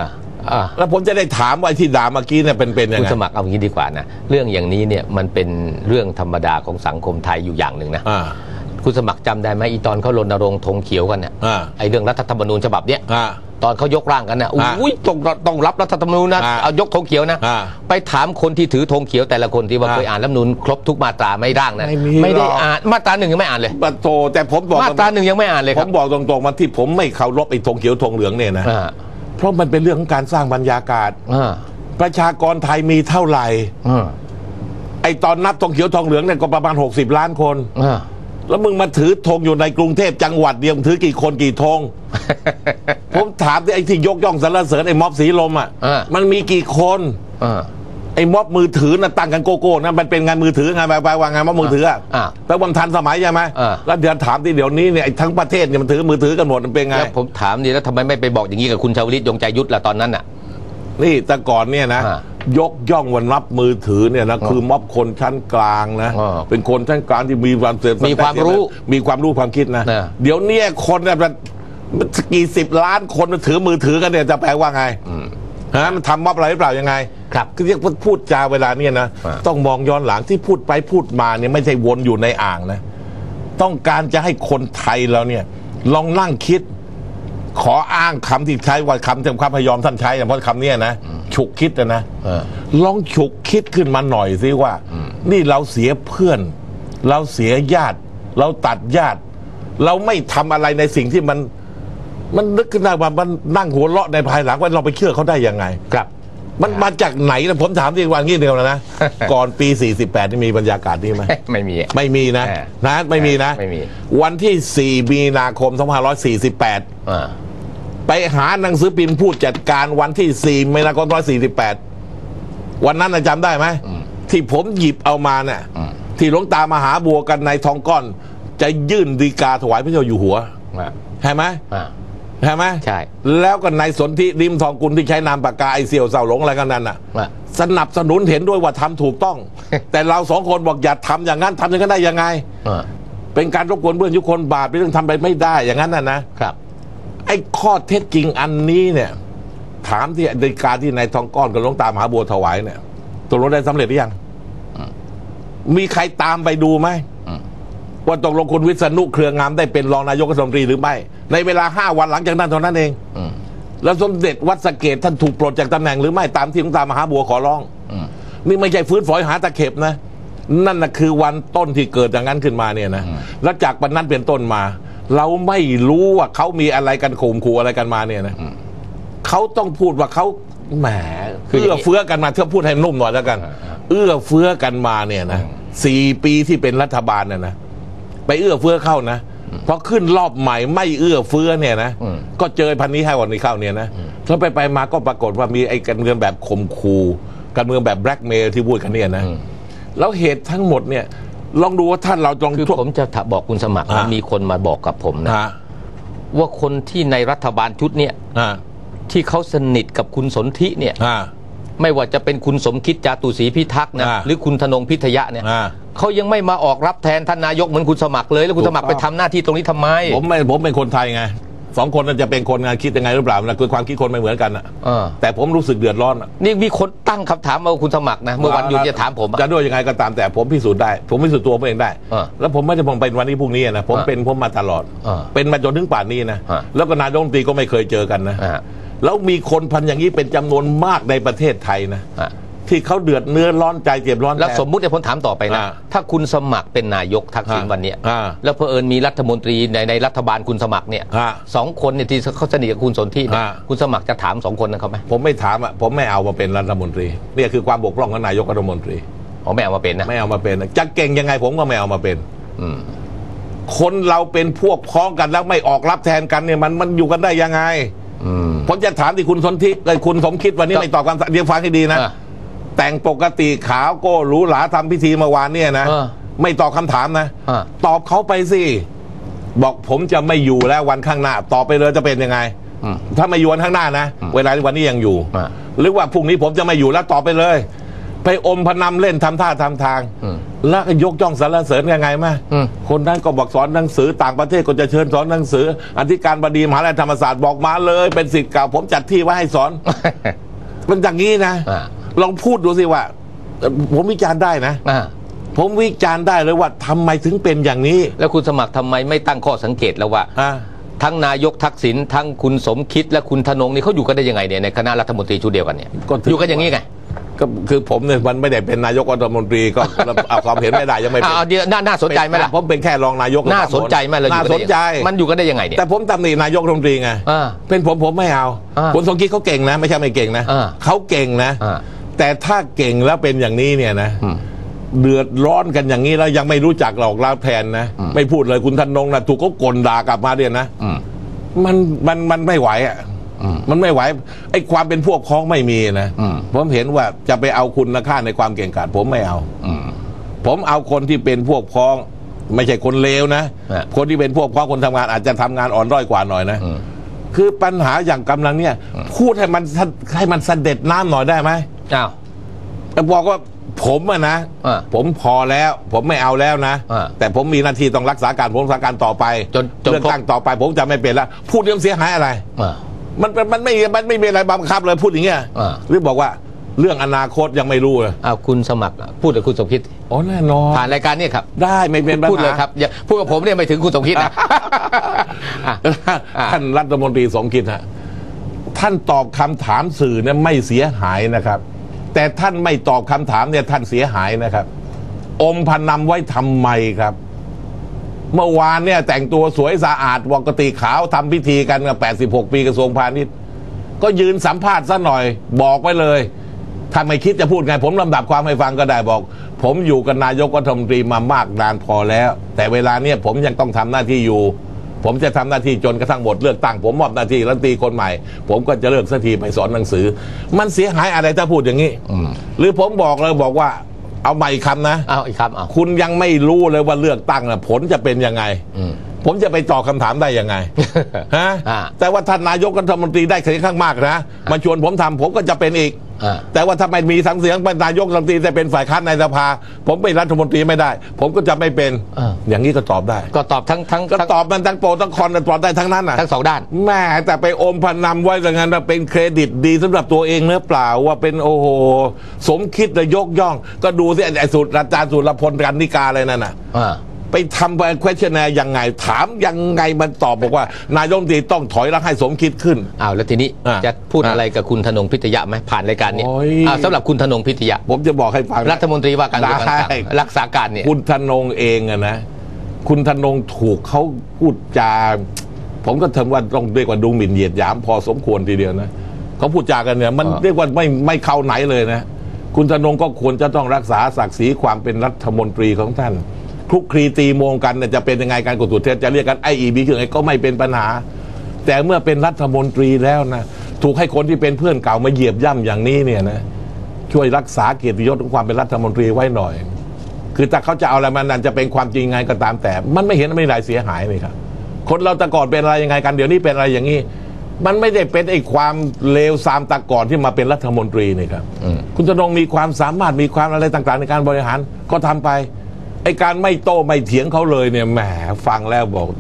แล้วผมจะได้ถามว่าที่ด่าเมื่อกี้เนี่ยเป็นยังไงคุณสมัครเอางี้ดีกว่านะเรื่องอย่างนี้เนี่ยมันเป็นเรื่องธรรมดาของสังคมไทยอยู่อย่างหนึ่งนะคุณสมัครจำได้ไหมอีตอนเขารณรงค์ธงเขียวกันเนี่ยไอ้เรื่องรัฐธรรมนูญฉบับเนี้ยตอนเขายกร่างกันนะอุ้ยต้องรับรัฐธรรมนูญนะเอายกธงเขียวนะไปถามคนที่ถือธงเขียวแต่ละคนที่ว่าเคยอ่านรัฐธรรมนูญครบทุกมาตราไม่ร่างนะไม่ได้อ่านมาตรา1ยังไม่อ่านเลยโตแต่ผมบอกมาตรา1ยังไม่อ่านเลยผมบอกตรงๆมาที่ผมไม่เคารพไอ้ธงเขียวธงเหลืองเนี่ยนะเพราะมันเป็นเรื่องของการสร้างบรรยากาศประชากรไทยมีเท่าไหร่ไอ้ตอนนับธงเขียวธงเหลืองเนี่ยก็ประมาณ60 ล้านคนแล้วมึงมาถือธงอยู่ในกรุงเทพจังหวัดเดียวถือกี่คนกี่ธง ผมถามไอ้ที่ยกย่องสรรเสริญไอ้ม็อบสีลมมันมีกี่คนไอ้ม็อบมือถือน่ะตั้งกันโกโก้นะมันเป็นงานมือถือไงไปวางงานม็อบมือถือแล้วมันทันสมัยใช่ไหมแล้วเดี๋ยวถามที่เดี๋ยวนี้เนี่ยทั้งประเทศเนี่ยมันถือมือถือกันหมดมันเป็นไงแล้วผมถามดีแล้วทำไมไม่ไปบอกอย่างนี้กับคุณชาวลิตยงใจยุทธล่ะตอนนั้นน่ะนี่แต่ก่อนเนี่ยนะยกย่องวันรับมือถือเนี่ยนะคือม็อบคนชั้นกลางนะเป็นคนชั้นกลางที่มีความเสื่อมมีความรู้ความคิดนะเดี๋ยวนี้คนเนี่ยกี่10 ล้านคนมันถือมือถือกันเนี่ยจะแปลว่าไงมันทำม็อบอะไรหรือเปล่ายังไงครับคือเรียกพูดจาเวลาเนี่ยนะต้องมองย้อนหลังที่พูดไปพูดมาเนี่ยไม่ใช่วนอยู่ในอ่างนะต้องการจะให้คนไทยเราเนี่ยลองนั่งคิดขออ้างคำที่ใช้ว่าคำพยอมท่านใช้เพราะคำนี้นะฉุกคิดนะลองฉุกคิดขึ้นมาหน่อยสิว่านี่เราเสียเพื่อนเราเสียญาติเราตัดญาติเราไม่ทำอะไรในสิ่งที่มันนึกขึ้นได้ว่ามันนั่งหัวเราะในภายหลังว่าเราไปเชื่อเขาได้ยังไงครับมันมาจากไหนนะผมถามที่วันนี้เดียวนะ ก่อนปี48นี่มีบรรยากาศนี้ไหมไม่มีไม่มีนะไม่มีนะวันที่4 มีนาคม 2548ไปหาหนังสือพิมพ์ผู้จัดการวันที่4 มีนาคม 2548วันนั้นจำได้ไหมที่ผมหยิบเอามาเนี่ยที่หลวงตามหาบัวกันในทองก้อนจะยื่นฎีกาถวายพระเจ้าอยู่หัวใช่ไหมใช่ไหมใช่แล้วก็นายสนธิริมทองกุลที่ใช้นามปากกาไอเสี่ยวเสาหลงอะไรกันนั่นน่ะสนับสนุนเห็นด้วยว่าทำถูกต้อง แต่เรา2 คนบอกอย่าทำอย่างนั้นทำอย่างนั้นได้ยังไงเป็นการรบกวนเพื่อนทุกคนบาปเป็นเรื่องทำไปไม่ได้อย่างนั้นนะครับไอ้ข้อเท็จจริงอันนี้เนี่ยถามที่ฎีกาที่นายทองก้อนกับหลวงตามหาบัวถวายเนี่ยตกลงได้สำเร็จหรือยังมีใครตามไปดูไหมว่าตกลงคุณวิษณุเครืองามได้เป็นรองนายกรัฐมนตรีหรือไม่ในเวลา5 วันหลังจากนั้นเท่านั้นเองแล้วสมเด็จวัดสะเกษท่านถูกปลดจากตำแหน่งหรือไม่ตามที่หลวงตามหาบัวขอร้องนี่ไม่ใช่ฟื้นฝอยหาตะเข็บนะนั่นนะคือวันต้นที่เกิดอย่างนั้นขึ้นมาเนี่ยนะแล้วจากวันนั้นเป็นต้นมาเราไม่รู้ว่าเขามีอะไรกันข่มขู่อะไรกันมาเนี่ยนะเขาต้องพูดว่าเขาแหมเอื้อเฟื้อกันมาเท่าพูดให้นุ่มหน่อยแล้วกันเอื้อเฟื้อกันมาเนี่ยนะ4 ปีที่เป็นรัฐบาลนะไปเอื้อเฟื้อเข้านะพอขึ้นรอบใหม่ไม่เอื้อเฟื้อเนี่ยนะก็เจอพันนี้ให้วันนี้เข้าเนี่ยนะแล้วไปมาก็ปรากฏว่ามีไอ้การเมืองแบบข่มขู่การเมืองแบบแบล็กเมย์ที่พูดกันเนี่ยนะแล้วเหตุทั้งหมดเนี่ยลองดูว่าท่านเราคือผมจะบอกคุณสมัครมีคนมาบอกกับผมนะว่าคนที่ในรัฐบาลชุดเนี่ยที่เขาสนิทกับคุณสนธิเนี่ยไม่ว่าจะเป็นคุณสมคิดจาตุศรีพิทักษ์นะหรือคุณธนงพิทยะเนี่ยเขายังไม่มาออกรับแทนท่านนายกเหมือนคุณสมัครเลยแล้วคุณสมัครไปทำหน้าที่ตรงนี้ทำไมผมเป็นคนไทยไง2 คนจะเป็นคนงานคิดยังไงหรือเปล่านะคือความคิดคนไม่เหมือนกันอ่ะแต่ผมรู้สึกเดือดร้อนนี่มีคนตั้งคำถามมาคุณสมัครนะเมื่อวันหยุดจะถามผมจะด้วยยังไงก็ตามแต่ผมพิสูจน์ได้ผมพิสูจน์ตัวผมเองได้แล้วผมไม่ได้เป็นวันนี้พรุ่งนี้นะผมมาตลอดเป็นมาจนถึงป่านนี้นะแล้วก็นายกรัฐมนตรีก็ไม่เคยเจอกันนะแล้วมีคนพันอย่างนี้เป็นจำนวนมากในประเทศไทยนะที่เขาเดือดเนื้อร้อนใจเจ็บร้อนแล้วสมมุติผมถามต่อไปนะถ้าคุณสมัครเป็นนายกทักษิณวันนี้แล้วเผอิญมีรัฐมนตรีในรัฐบาลคุณสมัครเนี่ย2 คนเนี่ยที่เขาสนิทกับคุณสนธิคุณสมัครจะถาม2 คนนั้นเขาไหมผมไม่ถามอ่ะผมไม่เอามาเป็นรัฐมนตรีนี่คือความบกพร่องของนายกรัฐมนตรีไม่เอามาเป็นนะไม่เอามาเป็นจะเก่งยังไงผมก็ไม่เอามาเป็นคนเราเป็นพวกพ้องกันแล้วไม่ออกรับแทนกันเนี่ยมันอยู่กันได้ยังไงผมจะถามที่คุณสนธิคุณสมคิดวันนี้ไม่ตอบคำถามเดี๋ยวฟังให้ดีนะแต่งปกติขาวโก้หรูหราทำพิธีเมื่อวานเนี่ยนะไม่ตอบคำถามนะตอบเขาไปสิบอกผมจะไม่อยู่แล้ววันข้างหน้าตอบไปเลยจะเป็นยังไงถ้าไม่อยู่วันข้างหน้านะเวลาวันนี้ยังอยู่หรือว่าพรุ่งนี้ผมจะไม่อยู่แล้วตอบไปเลยไปอมพนำเล่นทำท่าทำทางแล้วก็ยกย่องสรรเสริญยังไงมาคนนั้นก็บอกสอนหนังสือต่างประเทศก็จะเชิญสอนหนังสืออธิการบดีมหาวิทยาลัยธรรมศาสตร์บอกมาเลยเป็นศิษย์เก่าผมจัดที่ไว้ให้สอน มันอย่างนี้นะลองพูดดูสิว่าผมวิจารณ์ได้นะผมวิจารณ์ได้เลยว่าทำไมถึงเป็นอย่างนี้แล้วคุณสมัครทำไมไม่ตั้งข้อสังเกตแล้วว่าทั้งนายกทักษิณทั้งคุณสมคิดและคุณธนงนี่เขาอยู่กันได้ยังไงเนี่ยในคณะรัฐมนตรีชุดเดียวกันเนี่ยอยู่กันอย่างนี้ไงก็คือผมเนี่ยมันไม่ได้เป็นนายกรัฐมนตรีก็เอาความเห็นไม่ได้ยังไม่เป็นเดี๋ยวน่าสนใจไหมล่ะผมเป็นแค่รองนายกน่าสนใจไหมเราน่าสนใจมันอยู่กันได้ยังไงเนี่ยแต่ผมตำหนินายกรัฐมนตรีไงเป็นผมไม่เอาคุณสมคิดเขาเก่งนะไม่ใช่ไม่เก่งนะเขาเก่งนะแต่ถ้าเก่งแล้วเป็นอย่างนี้เนี่ยนะเดือดร้อนกันอย่างนี้แล้วยังไม่รู้จักหลอกล่าแทนนะไม่พูดเลยคุณธนงนะถูกเขากลด่ากลับมาเนี่ยนะมันไม่ไหวอ่ะมันไม่ไหวไอ้ความเป็นพวกพ้องไม่มีนะผมเห็นว่าจะไปเอาคุณค่าในความเก่งกาจผมไม่เอาผมเอาคนที่เป็นพวกพ้องไม่ใช่คนเลวนะคนที่เป็นพวกพ้องคนทำงานอาจจะทำงานอ่อนด้อยกว่าหน่อยนะคือปัญหาอย่างกำลังเนี่ยพูดให้มันเสด็จน้ำหน่อยได้ไหมแต่บอกว่าผมนะผมพอแล้วผมไม่เอาแล้วนะแต่ผมมีหน้าที่ต้องรักษาการผมรักษาการต่อไปจนเรื่องตั้งต่อไปผมจะไม่เป็นแล้วพูดเรื่องเสียหายอะไรมันไม่มีอะไรบังคับเลยพูดอย่างเงี้ยหรือบอกว่าเรื่องอนาคตยังไม่รู้เลยคุณสมัครพูดกับคุณสมคิดอ๋อแน่นอนผ่านรายการนี้ครับได้ไม่เป็นปัญหาพูดเลยครับพูดกับผมเนี่ยไม่ถึงคุณสมคิดนะท่านรัฐมนตรีสมคิดฮะท่านตอบคำถามสื่อเนี่ยไม่เสียหายนะครับแต่ท่านไม่ตอบคำถามเนี่ยท่านเสียหายนะครับอมพนำไว้ทำไมครับเมื่อวานเนี่ยแต่งตัวสวยสะอาดปกติขาวทำพิธีกันกับ86 ปีกระทรวงพาณิชย์ก็ยืนสัมภาษณ์ซะหน่อยบอกไว้เลยถ้าไม่คิดจะพูดไงผมลำดับความให้ฟังก็ได้บอกผมอยู่กับนายกรัฐมนตรีมามากนานพอแล้วแต่เวลาเนี่ยผมยังต้องทำหน้าที่อยู่ผมจะทำหน้าที่จนกระทั่งหมดเลือกตั้งผมมอบหน้าที่รัฐมนตรีคนใหม่ผมก็จะเลิกสักทีไปสอนหนังสือมันเสียหายอะไรถ้าพูดอย่างนี้หรือผมบอกเลยบอกว่าเอาใหม่คำนะเอาอีกคำคุณยังไม่รู้เลยว่าเลือกตั้งนะผลจะเป็นยังไงผมจะไปตอบคำถามได้ยังไงฮะแต่ว่าท่านนายกรัฐมนตรีได้เสียงข้างมากนะมาชวนผมทำผมก็จะเป็นอีกแต่ว่าถ้าไม่มีเสียงเป็นนายกรัฐมนตรีแต่เป็นฝ่ายค้านในสภาผมเป็นรัฐมนตรีไม่ได้ผมก็จะไม่เป็นอย่างนี้ก็ตอบได้ก็ตอบทั้งก็ตอบมันทั้งโปรทั้งคอนตอบได้ทั้งนั้นนะทั้งสองด้านแม่แต่ไปอมพนำไว้อย่างนั้นเป็นเครดิตดีสำหรับตัวเองเนื้อเปล่าว่าเป็นโอ้โหสมคิดเลยยกย่องก็ดูสิไอ้สูตรอาจารย์สุรพลกันนิกาอะไรนั่นน่ะไปทำไป questionnaire ยังไงถามยังไงมันตอบบอกว่านายกรัฐมนตรีต้องถอยแล้วให้สมคิดขึ้นแล้วทีนี้จะพูดอะไรกับคุณธนงพิทยะไหมผ่านรายการนี้สำหรับคุณธนงพิทยะผมจะบอกให้ฟังรัฐมนตรีว่าการกระทรวงการรักษาการเนี่ยคุณธนงเองนะคุณธนงถูกเขาพูดจาผมก็ถือว่าต้องเรียกว่าดูหมิ่นเหยียดหยามพอสมควรทีเดียวนะเขาพูดจากันเนี่ยมันเรียกว่าไม่เข้าไหนเลยนะคุณธนงก็ควรจะต้องรักษาศักดิ์ศรีความเป็นรัฐมนตรีของท่านคลุกคลีตีโมงกันจะเป็นยังไงการกดตุดเทศจะเรียกกันIEBคือไงก็ไม่เป็นปัญหาแต่เมื่อเป็นรัฐมนตรีแล้วนะถูกให้คนที่เป็นเพื่อนเก่ามาเหยียบย่ำอย่างนี้เนี่ยนะช่วยรักษาเกียรติยศของความเป็นรัฐมนตรีไว้หน่อยคือถ้าเขาจะเอาอะไรมันจะเป็นความจริงไงก็ตามแต่มันไม่เห็นไม่ได้เสียหายเลยครับคนเราแต่ก่อนเป็นอะไรยังไงกันเดี๋ยวนี้เป็นอะไรอย่างนี้มันไม่ได้เป็นไอ้ความเลวทรามแต่ก่อนที่มาเป็นรัฐมนตรีนี่ครับคุณธนงมีความสามารถมีความอะไรต่างๆในการบริหารก็ทำไปไอ้การไม่โต้ไม่เถียงเขาเลยเนี่ยแหมฟังแล้วบอก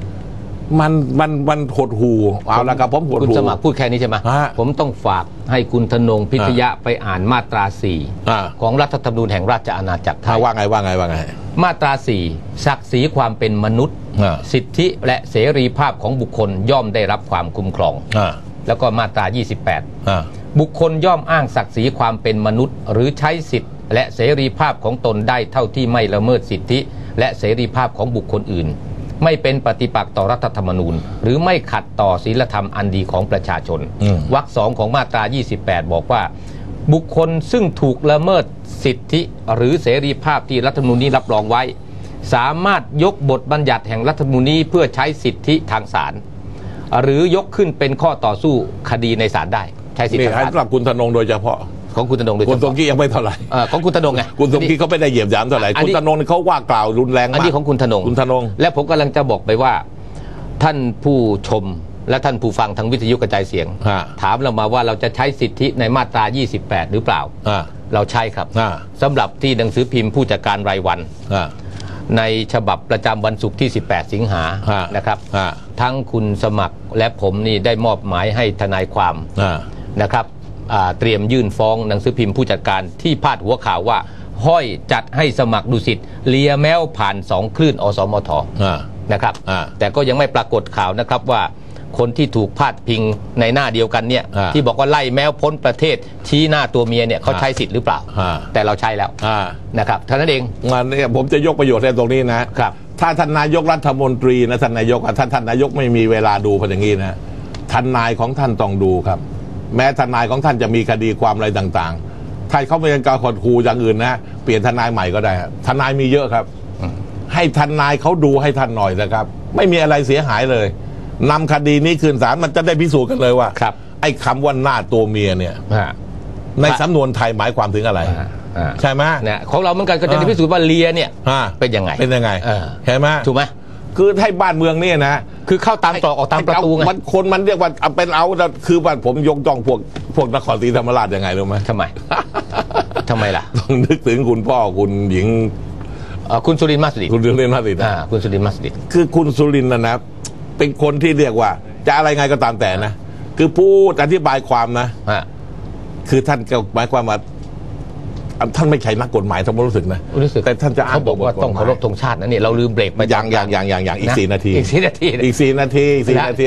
มันหดหูเอาละครับผมหดหูคุณสมัครพูดแค่นี้ใช่ไหมผมต้องฝากให้คุณธนงพิทยะไปอ่านมาตรา4ของรัฐธรรมนูญแห่งราชอาณาจักรไทยว่าไงมาตรา4ศักดิ์ศรีความเป็นมนุษย์สิทธิและเสรีภาพของบุคคลย่อมได้รับความคุ้มครองแล้วก็มาตรา28บุคคลย่อมอ้างศักดิ์ศรีความเป็นมนุษย์หรือใช้สิทธิและเสรีภาพของตนได้เท่าที่ไม่ละเมิดสิทธิและเสรีภาพของบุคคลอื่นไม่เป็นปฏิปักษ์ต่อรัฐธรรมนูญหรือไม่ขัดต่อศีลธรรมอันดีของประชาชนวรรค2ของมาตรา28บอกว่าบุคคลซึ่งถูกละเมิดสิทธิหรือเสรีภาพที่รัฐธรรมนูญนี้รับรองไว้สามารถยกบทบัญญัติแห่งรัฐธรรมนูญนี้เพื่อใช้สิทธิทางศาลหรือยกขึ้นเป็นข้อต่อสู้คดีในศาลได้ใช้สิทธิทางศาลสำหรับคุณธนงโดยเฉพาะของคุณธนงโดยเฉพาะคุณสมคิดยังไม่เท่าไหร่ของคุณธนงไงคุณสมคิดเขาไม่ได้เหยียบหยามเท่าไหร่คุณธนงเขาว่ากล่าวรุนแรงมากอันนี้ของคุณธนงและผมกำลังจะบอกไปว่าท่านผู้ชมและท่านผู้ฟังทางวิทยุกระจายเสียงถามเรามาว่าเราจะใช้สิทธิในมาตรา28หรือเปล่าเราใช้ครับสำหรับที่หนังสือพิมพ์ผู้จัดการรายวันในฉบับประจำวันศุกร์ที่ 18 สิงหานะครับทั้งคุณสมัครและผมนี่ได้มอบหมายให้ทนายความนะครับเตรียมยื่นฟ้องหนังสือพิมพ์ผู้จัดการที่พาดหัวข่าวว่าห้อยจัดให้สมัครดุสิตเลียแมวผ่าน2 คลื่นอสมทนะครับแต่ก็ยังไม่ปรากฏข่าวนะครับว่าคนที่ถูกพาดพิงในหน้าเดียวกันเนี่ยที่บอกว่าไล่แมวพ้นประเทศชี้หน้าตัวเมียเนี่ยเขาใช้สิทธิ์หรือเปล่าแต่เราใช้แล้วนะครับเท่านั้นเองมันเนี่ยผมจะยกประโยชน์ในตรงนี้นะครับถ้าท่านนายกรัฐมนตรีนะท่านนายกท่านนายกไม่มีเวลาดูเป็นอย่างนี้นะทนายของท่านต้องดูครับแม้ทนายของท่านจะมีคดีความอะไรต่างๆถ้าเขาไม่เป็นการขดขู่อย่างอื่นนะเปลี่ยนทนายใหม่ก็ได้ทนายมีเยอะครับให้ทนายเขาดูให้ท่านหน่อยนะครับไม่มีอะไรเสียหายเลยนำคดีนี้คืนศาลมันจะได้พิสูจน์กันเลยว่าไอ้คำว่าหน้าตัวเมียเนี่ยในสำนวนไทยหมายความถึงอะไรใช่ไหมเนี่ยของเราเหมือนกันก็จะได้พิสูจน์ว่าเลียเนี่ยเป็นยังไงใช่ไหมถูกไหมคือให้บ้านเมืองเนี่ยนะคือเข้าตามตรอกออกตามประตูไงมันเรียกว่าเป็นเอาคือว่าผมยกย่องพวกนครศรีธรรมราชยังไงรู้ไหมทำไมล่ะต้องนึกถึงคุณพ่อคุณหญิงคุณสุรินทร์มาสดิคุณสุรินทร์มาสดิคุณสุรินทร์มาสดิคือคุณสุรินทร์นะเป็นคนที่เรียกว่าจะอะไรไงก็ตามแต่นะคือพูดอธิบายความนะคือท่านก็หมายความว่าท่านไม่ใช่นักกฎหมายท่านรู้สึกนะแต่ท่านจะเขาบอกว่าต้องเคารพธงชาตินะเนี่ยเราลืมเบรกไปอย่างอีก4 นาทีอีก4 นาทีอีก4 นาทีอีก4 นา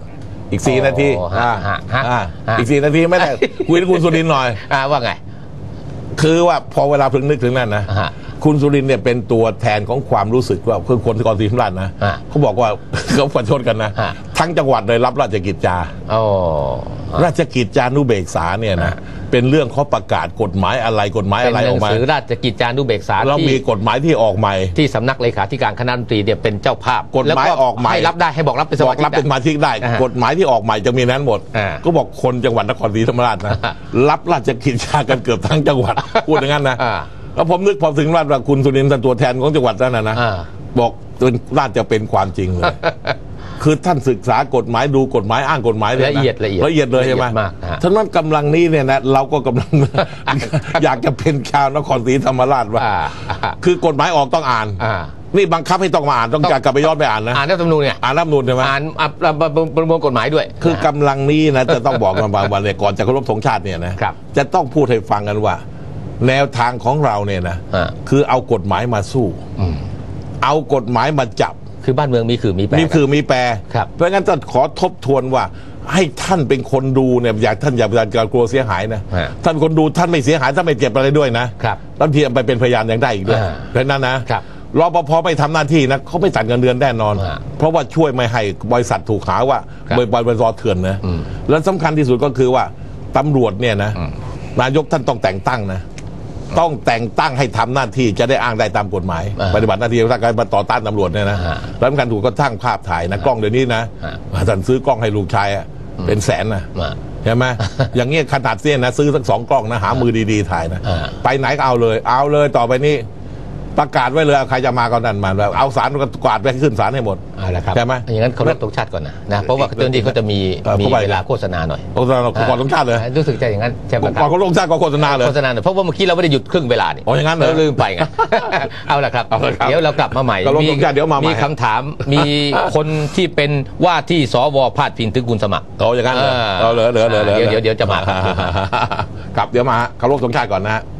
ทีไม่ได้คุยกับคุณสุรินทร์หน่อยว่าไงคือว่าพอเวลาพึงนึกถึงนั่นนะคุณสุรินทร์เนี่ยเป็นตัวแทนของความรู้สึกว่าคือคนนครศรีธรรมราชนะเขาบอกว่าเขาประชดกันนะทั้งจังหวัดเลยรับราชกิจจาราชกิจจานุเบกษาเนี่ยนะเป็นเรื่องเขาประกาศกฎหมายอะไรออกมาเป็นหนังสือราชกิจจานุเบกษาแล้วมีกฎหมายที่ออกใหม่ที่สำนักเลขาธิการคณะรัฐมนตรีเนี่ยเป็นเจ้าภาพกฎหมายออกใหม่ให้รับได้ให้บอกรับเป็นสมาชิกได้กฎหมายที่ออกใหม่จะมีนั้นหมดก็บอกคนจังหวัดนครศรีธรรมราชนะรับราชกิจจากันเกือบทั้งจังหวัดพูดอย่างนั้นนะแล้วผมนึกพอถึงว่าคุณสุรินทร์เป็นตัวแทนของจังหวัดนั่นนะบอกน่าจะเป็นความจริงเลยคือท่านศึกษากฎหมายดูกฎหมายอ้างกฎหมายละเอียดเลยใช่ไหมฉะนั้นกำลังนี้เนี่ยนะเราก็กำลังอยากจะเป็นชาวนครศรีธรรมราชว่าคือกฎหมายออกต้องอ่านนี่บังคับให้ต้องมาอ่านต้องกลับไปย้อนไปอ่านนะอ่านรัฐธรรมนูญเนี่ยอ่านรัฐธรรมนูญใช่ไหมอ่านประมวลกฎหมายด้วยคือกำลังนี้นะจะต้องบอกกันวันเนี่ยก่อนจะเคารพธงชาติเนี่ยนะจะต้องพูดให้ฟังกันว่าแนวทางของเราเนี่ยนะคือเอากฎหมายมาสู้เอากฎหมายมาจับคือบ้านเมืองมีคือมีแปรเพราะงั้นจะขอทบทวนว่าให้ท่านเป็นคนดูเนี่ยท่านอย่ากลัวเสียหายนะท่านคนดูท่านไม่เสียหายท่านไม่เจ็บอะไรด้วยนะบางทีไปเป็นพยานยังได้อีกด้วยเพราะนั้นนะรปภไม่ทำหน้าที่นะเขาไม่ตัดเงินเดือนแน่นอนเพราะว่าช่วยไม่ให้บริษัทถูกหาว่าบริษัทเถื่อนนะและสำคัญที่สุดก็คือว่าตำรวจเนี่ยนะนายกท่านต้องแต่งตั้งนะต้องแต่งตั้งให้ทำหน้าที่จะได้อ้างได้ตามกฎหมายปฏิบัติหน้าที่ถ้าการมาต่อต้านตำรวจเนี่ยนะแล้วการถูกก็ตั้งภาพถ่ายนะกล้องเดี๋ยวนี้นะท่านซื้อกล้องให้ลูกชายเป็นแสนนะใช่ไหมอย่างเงี้ยขนาดเสี้ยนนะซื้อสัก2 กล้องนะหามือดีๆถ่ายนะไปไหนก็เอาเลยต่อไปนี้ประกาศไว้เลยใครจะมาก็นั่นมาแล้วเอาศาลก็กวาดไปขึ้นศาลให้หมดใช่ไหมอย่างนั้นเคารพธงชาติก่อนนะเพราะว่าเจ้าหน้าที่เขาจะมีเวลาโฆษณาหน่อยโฆษณาก่อนธงชาติเลยรู้สึกจะอย่างนั้นใช่ไหมก่อนธงชาติก็โฆษณาเลยเพราะว่าเมื่อกี้เราไม่ได้หยุดครึ่งเวลานี่อย่างนั้นเราลืมไปไงเอาละครับเดี๋ยวเรากลับมาใหม่มีคำถามมีคนที่เป็นว่าที่สวพาดพิงถึงคุณสมัครอย่างนั้นเหลือเดี๋ยวจะมาครับเดี๋ยวมาเคารพธงชาติก่อนนะ